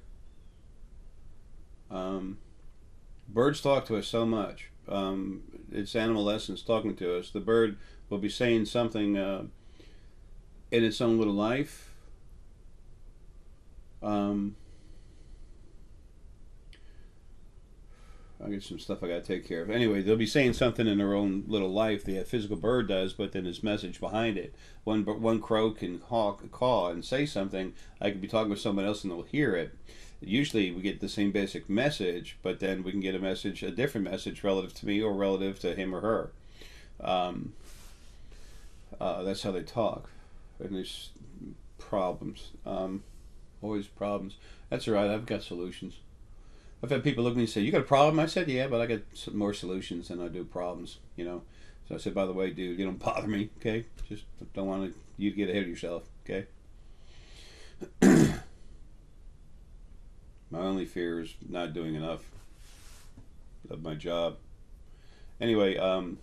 Birds talk to us so much. It's animal essence talking to us. The bird will be saying something in its own little life. I get some stuff I got to take care of. Anyway, they'll be saying something in their own little life. The physical bird does, but then there's message behind it. One crow can caw and say something. I could be talking with someone else and they'll hear it. Usually we get the same basic message, but then we can get a different message relative to me or relative to him or her. That's how they talk. And there's problems. Always problems. That's all right. I've got solutions. I've had people look at me and say, "You got a problem?" I said, "Yeah, but I got some more solutions than I do problems." You know. So I said, "By the way, dude, you don't bother me, okay? Just don't want you to get ahead of yourself, okay?" My only fear is not doing enough of my job. Anyway,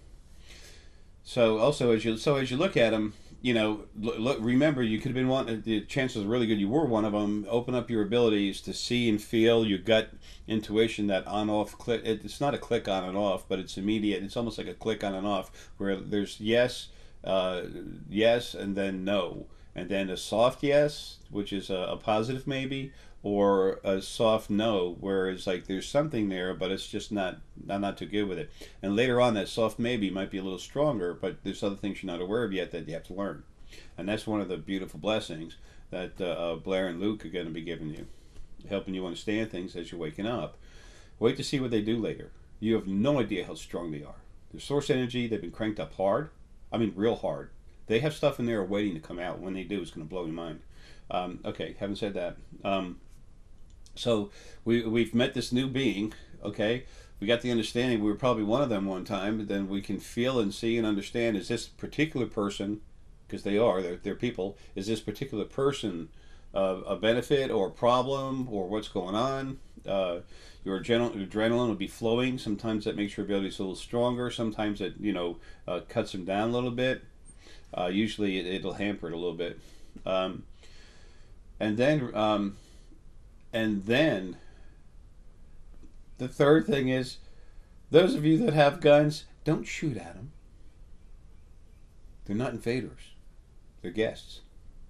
so also as you look at them, you know, look. Remember, you could have been one. The chances are really good you were one of them. Open up your abilities to see and feel your gut intuition. That on-off click. It's not a click on and off, but it's immediate. It's almost like a click on and off, where there's yes, yes, and then no, and then a soft yes, which is a positive maybe, or a soft no, where it's like there's something there, but it's just not too good with it. And later on, that soft maybe might be a little stronger, but there's other things you're not aware of yet that you have to learn. And that's one of the beautiful blessings that Blair and Luke are going to be giving you, helping you understand things as you're waking up. Wait to see what they do later. You have no idea how strong they are. Their source energy, they've been cranked up hard. I mean, real hard. They have stuff in there waiting to come out. When they do, it's going to blow your mind. Okay, having said that, So we've met this new being, okay? We got the understanding we were probably one of them one time, but then we can feel and see and understand, is this particular person, because they're people, is this particular person a benefit or a problem or what's going on? Your adrenaline will be flowing. Sometimes that makes your abilities a little stronger. Sometimes it, cuts them down a little bit. Usually it'll hamper it a little bit. Um, and then and then the third thing is, those of you that have guns, don't shoot at them. They're not invaders. They're guests.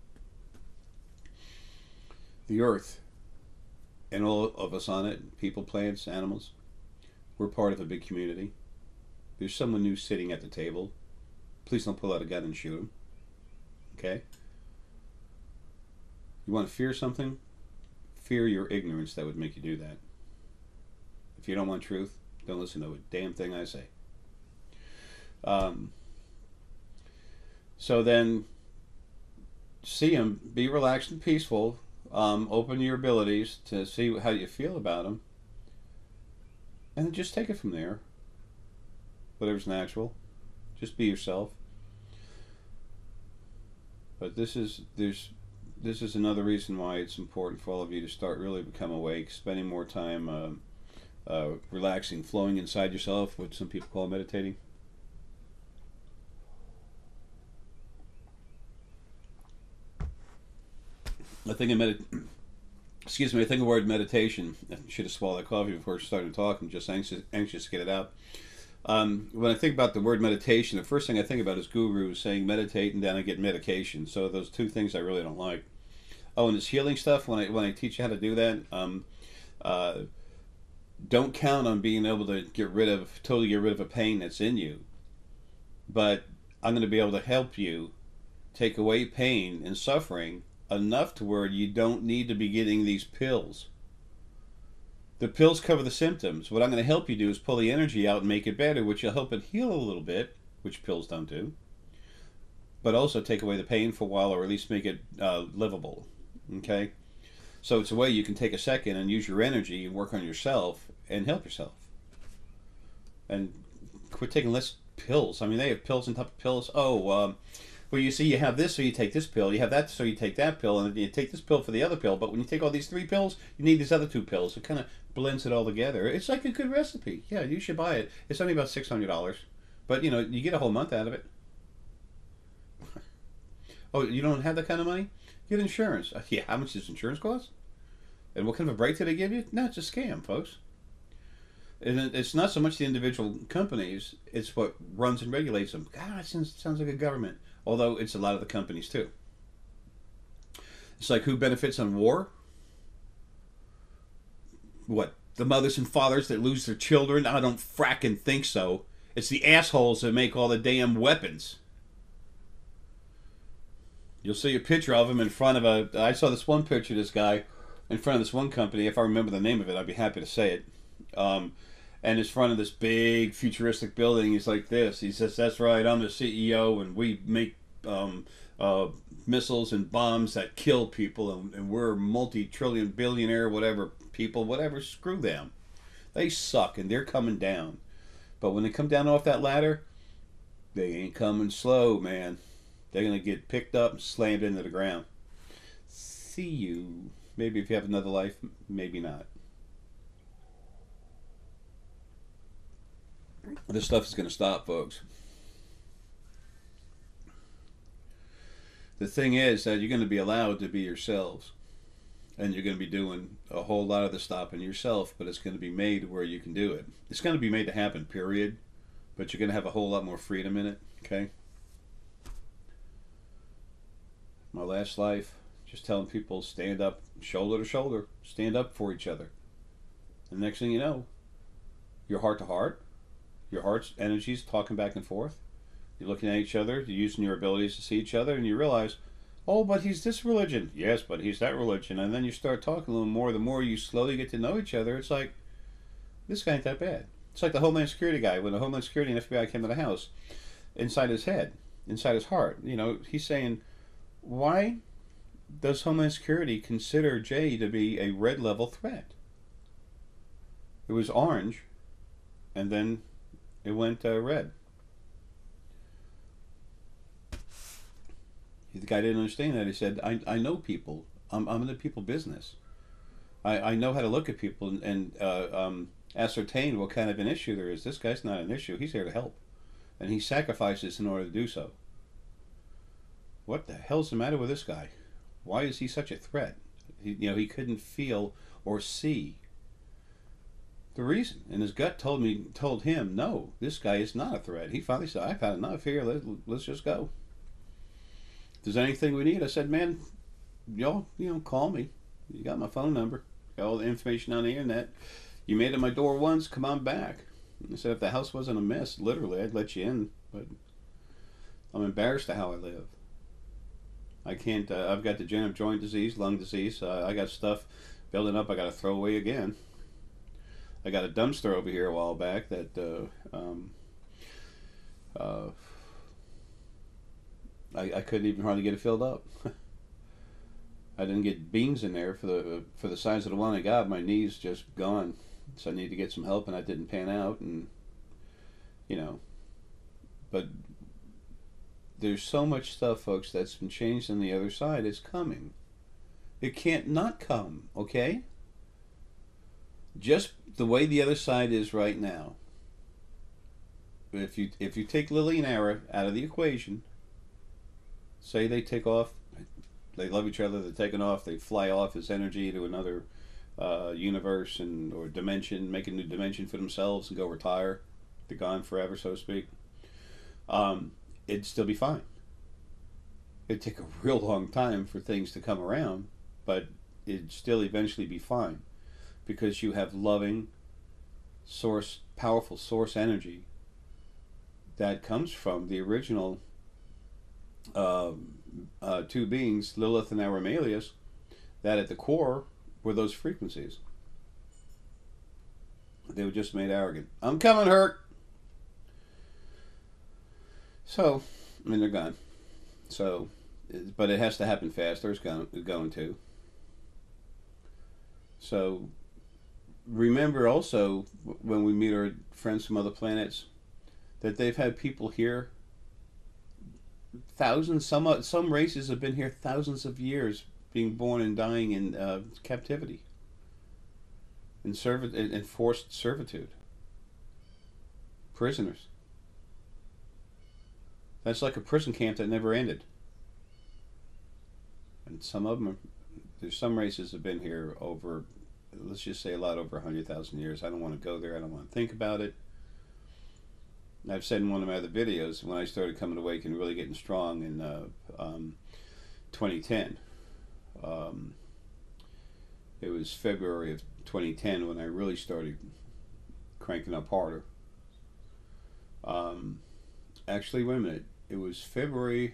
The earth and all of us on it, people, plants, animals, we're part of a big community. There's someone new sitting at the table. Please don't pull out a gun and shoot him. Okay? You want to fear something? Fear your ignorance that would make you do that. If you don't want truth, don't listen to a damn thing I say. So then, see them, be relaxed and peaceful, open your abilities to see how you feel about them, and then just take it from there. Whatever's natural, just be yourself. But this is another reason why it's important for all of you to start really become awake, spending more time relaxing, flowing inside yourself, what some people call meditating. I think I think the word meditation. I should have swallowed that coffee before I started talking. Just anxious to get it out. When I think about the word meditation, the first thing I think about is gurus saying meditate and then I get medication. So those two things I really don't like. Oh, and this healing stuff, when I teach you how to do that, don't count on being able to totally get rid of a pain that's in you. But I'm going to be able to help you take away pain and suffering enough to where you don't need to be getting these pills. The pills cover the symptoms. What I'm going to help you do is pull the energy out and make it better, which will help it heal a little bit, which pills don't do. But also take away the pain for a while, or at least make it livable. Okay? So it's a way you can take a second and use your energy and work on yourself and help yourself. And quit taking less pills. I mean, they have pills on top of pills. Well, you see, you have this, so you take this pill. You have that, so you take that pill, and you take this pill for the other pill. But when you take all these 3 pills, you need these other 2 pills. It kind of blends it all together. It's like a good recipe. Yeah, you should buy it. It's only about $600, but you get a whole month out of it. Oh, you don't have that kind of money? Get insurance. Yeah, how much does insurance cost? And what kind of a break do they give you? No, it's a scam, folks. And it's not so much the individual companies; it's what runs and regulates them. God, it sounds like a government. Although it's a lot of the companies too. It's like, who benefits on war? What? The mothers and fathers that lose their children? I don't fracking think so. It's the assholes that make all the damn weapons. You'll see a picture of him in front of I saw this one picture of this guy in front of this one company. If I remember the name of it, I'd be happy to say it. And in front of this big futuristic building, he's like this. He says, "That's right, I'm the CEO, and we make missiles and bombs that kill people, and we're multi-trillion billionaire whatever people, whatever. Screw them. They suck, and they're coming down. But when they come down off that ladder, they ain't coming slow, man. They're gonna get picked up and slammed into the ground. See you. Maybe if you have another life, maybe not." This stuff is going to stop, folks. The thing is that you're going to be allowed to be yourselves. And you're going to be doing a whole lot of the stopping yourself, but it's going to be made where you can do it. It's going to be made to happen, period. But you're going to have a whole lot more freedom in it, okay? My last life, just telling people, stand up, shoulder to shoulder. Stand up for each other. And the next thing you know, you're heart to heart. Your heart's energies talking back and forth. You're looking at each other. You're using your abilities to see each other. And you realize, oh, but he's this religion. Yes, but he's that religion. And then you start talking a little more. The more you slowly get to know each other, it's like, this guy ain't that bad. It's like the Homeland Security guy. When the Homeland Security and FBI came to the house, inside his head, inside his heart, he's saying, why does Homeland Security consider Jay to be a red level threat? It was orange, and then it went red. The guy didn't understand that. He said, I know people. I'm in the people business. I know how to look at people and ascertain what kind of an issue there is. This guy's not an issue. He's here to help. And he sacrifices in order to do so. What the hell's the matter with this guy? Why is he such a threat? He couldn't feel or see the reason. And his gut told him, no, this guy is not a threat. He finally said, I've had enough here. Let's just go. If there's anything we need, I said, man, y'all, call me. You got my phone number. Got all the information on the internet. You made it my door once, come on back. I said, if the house wasn't a mess, literally, I'd let you in. But I'm embarrassed of how I live. I can't, I've got degenerative joint disease, lung disease. I got stuff building up I got to throw away again. I got a dumpster over here a while back that I couldn't even hardly get it filled up. I didn't get beans in there for the size of the one I got. My knee's just gone, so I need to get some help, and I didn't pan out, and but there's so much stuff, folks, that's been changed on the other side. It's coming. It can't not come, okay? Just the way the other side is right now. If you take Lily and Ara out of the equation, say they take off, they love each other, they're taking off, they fly off as energy to another universe or dimension, make a new dimension for themselves and go retire. They're gone forever, so to speak. It'd still be fine. It'd take a real long time for things to come around, but it'd still eventually be fine because you have loving, powerful source energy that comes from the original two beings, Lilith and Aramalius, that at the core were those frequencies. They were just made arrogant. I'm coming, Herc! So, they're gone. So, but it has to happen faster. It's going to. So, remember also, when we meet our friends from other planets, that they've had people here thousands, some races have been here thousands of years, being born and dying in captivity, in forced servitude, prisoners. That's like a prison camp that never ended. And some of them, there's some races have been here over, let's just say a lot over 100,000 years. I don't want to go there. I don't want to think about it. I've said in one of my other videos, when I started coming awake and really getting strong in 2010, it was February of 2010 when I really started cranking up harder. Actually, wait a minute. It was February.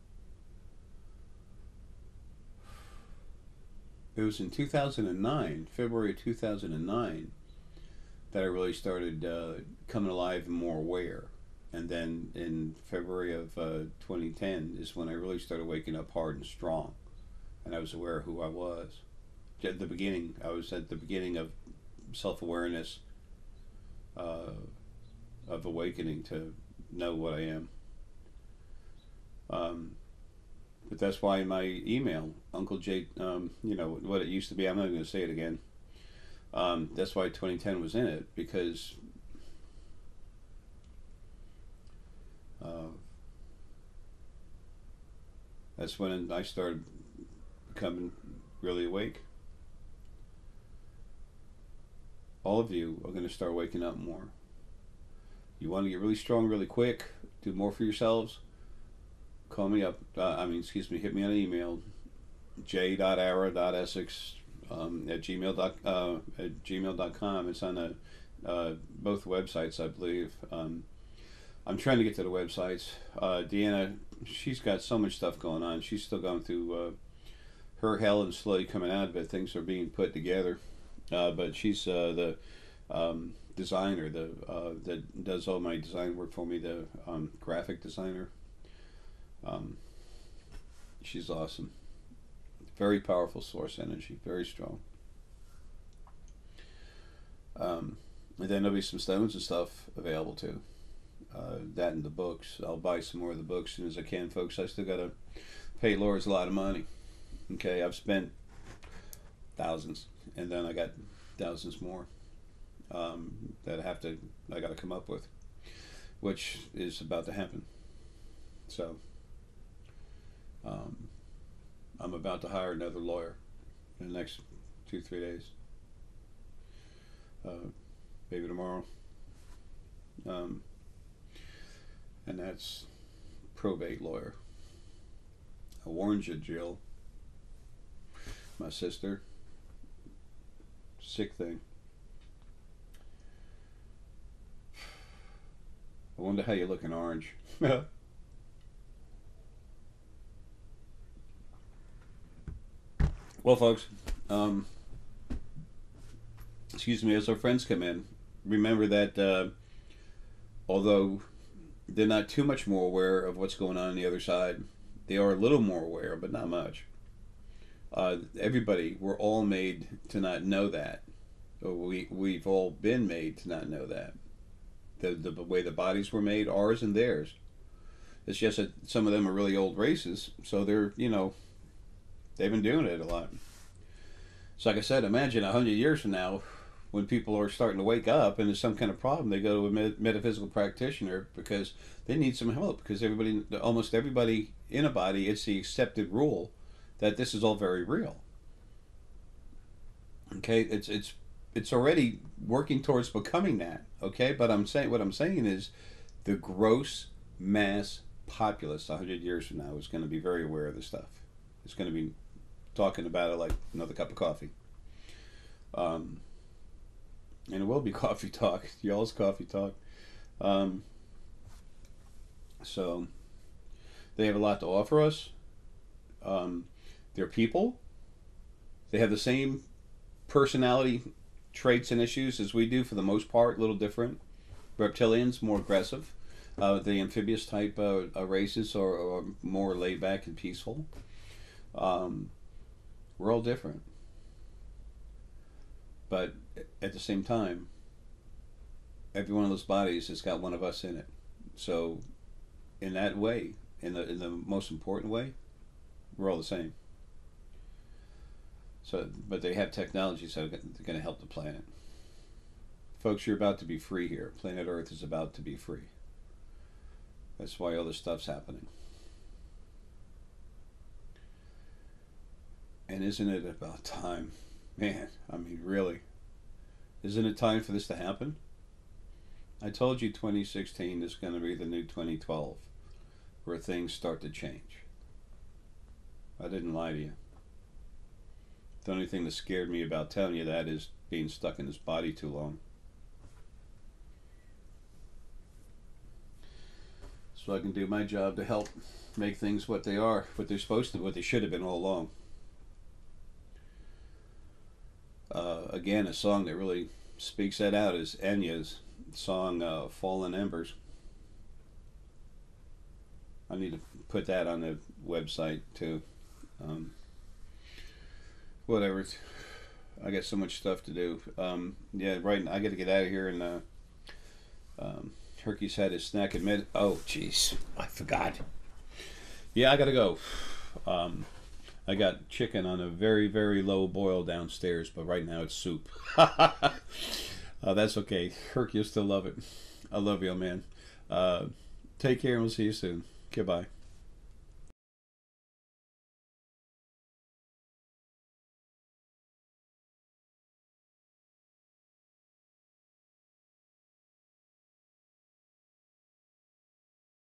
It was in 2009, February 2009, that I really started coming alive and more aware. And then in February of 2010 is when I really started waking up hard and strong. And I was aware of who I was. At the beginning, I was at the beginning of self-awareness, of awakening to know what I am. But that's why in my email, Uncle J, what it used to be, I'm not going to say it again. That's why 2010 was in it, because that's when I started becoming really awake. All of you are going to start waking up more. You want to get really strong really quick, do more for yourselves, call me up, hit me on an email, j.ara.essex at gmail.com. It's on both websites, I believe. I'm trying to get to the websites. Deanna, she's got so much stuff going on. She's still going through her hell and slowly coming out of it. Things are being put together. But she's the designer that does all my design work for me, the graphic designer. She's awesome. Very powerful source energy, very strong. And then there'll be some stones and stuff available too. That and the books. I'll buy some more of the books as soon as I can, folks. I still gotta pay Laura's a lot of money. Okay, I've spent thousands, and then I got thousands more that I got to come up with, which is about to happen. So I'm about to hire another lawyer in the next 2-3 days, maybe tomorrow, and that's probate lawyer. I warned you, Jill, my sister. Sick thing. I wonder how you look in orange. Well, folks, excuse me, as our friends come in, remember that although they're not too much more aware of what's going on the other side, they are a little more aware, but not much. Everybody, we're all made to not know that. We've all been made to not know that. The way the bodies were made, ours and theirs. It's just that some of them are really old races, so they're, they've been doing it a lot. So like I said, imagine 100 years from now, when people are starting to wake up and there's some kind of problem, they go to a metaphysical practitioner because they need some help. Because almost everybody in a body, it's the accepted rule that this is all very real. Okay, it's already working towards becoming that. Okay, but what I'm saying is, the gross mass populace 100 years from now is going to be very aware of this stuff. It's going to be talking about it like another cup of coffee. And it will be coffee talk, y'all's coffee talk. So they have a lot to offer us. They're people. They have the same personality traits and issues as we do for the most part, a little different. Reptilians, more aggressive. The amphibious type races are more laid back and peaceful. We're all different. But at the same time, every one of those bodies has got one of us in it. So in that way, in the most important way, we're all the same. So, but they have technologies that are going to help the planet. Folks, you're about to be free here. Planet Earth is about to be free. That's why all this stuff's happening. And isn't it about time? Man, I mean, really. Isn't it time for this to happen? I told you 2016 is going to be the new 2012, where things start to change. I didn't lie to you. The only thing that scared me about telling you that is being stuck in this body too long. So I can do my job to help make things what they are, what they're supposed to, what they should have been all along. Again, a song that really speaks that out is Enya's song, Fallen Embers. I need to put that on the website too. Whatever. I got so much stuff to do. Yeah, right. I got to get out of here, and Herky's had his snack at mid. Oh, jeez, I forgot. Yeah, I gotta go. I got chicken on a very, very low boil downstairs, but right now it's soup. That's okay. Herky will still love it. I love you, man. Take care, and we'll see you soon. Goodbye.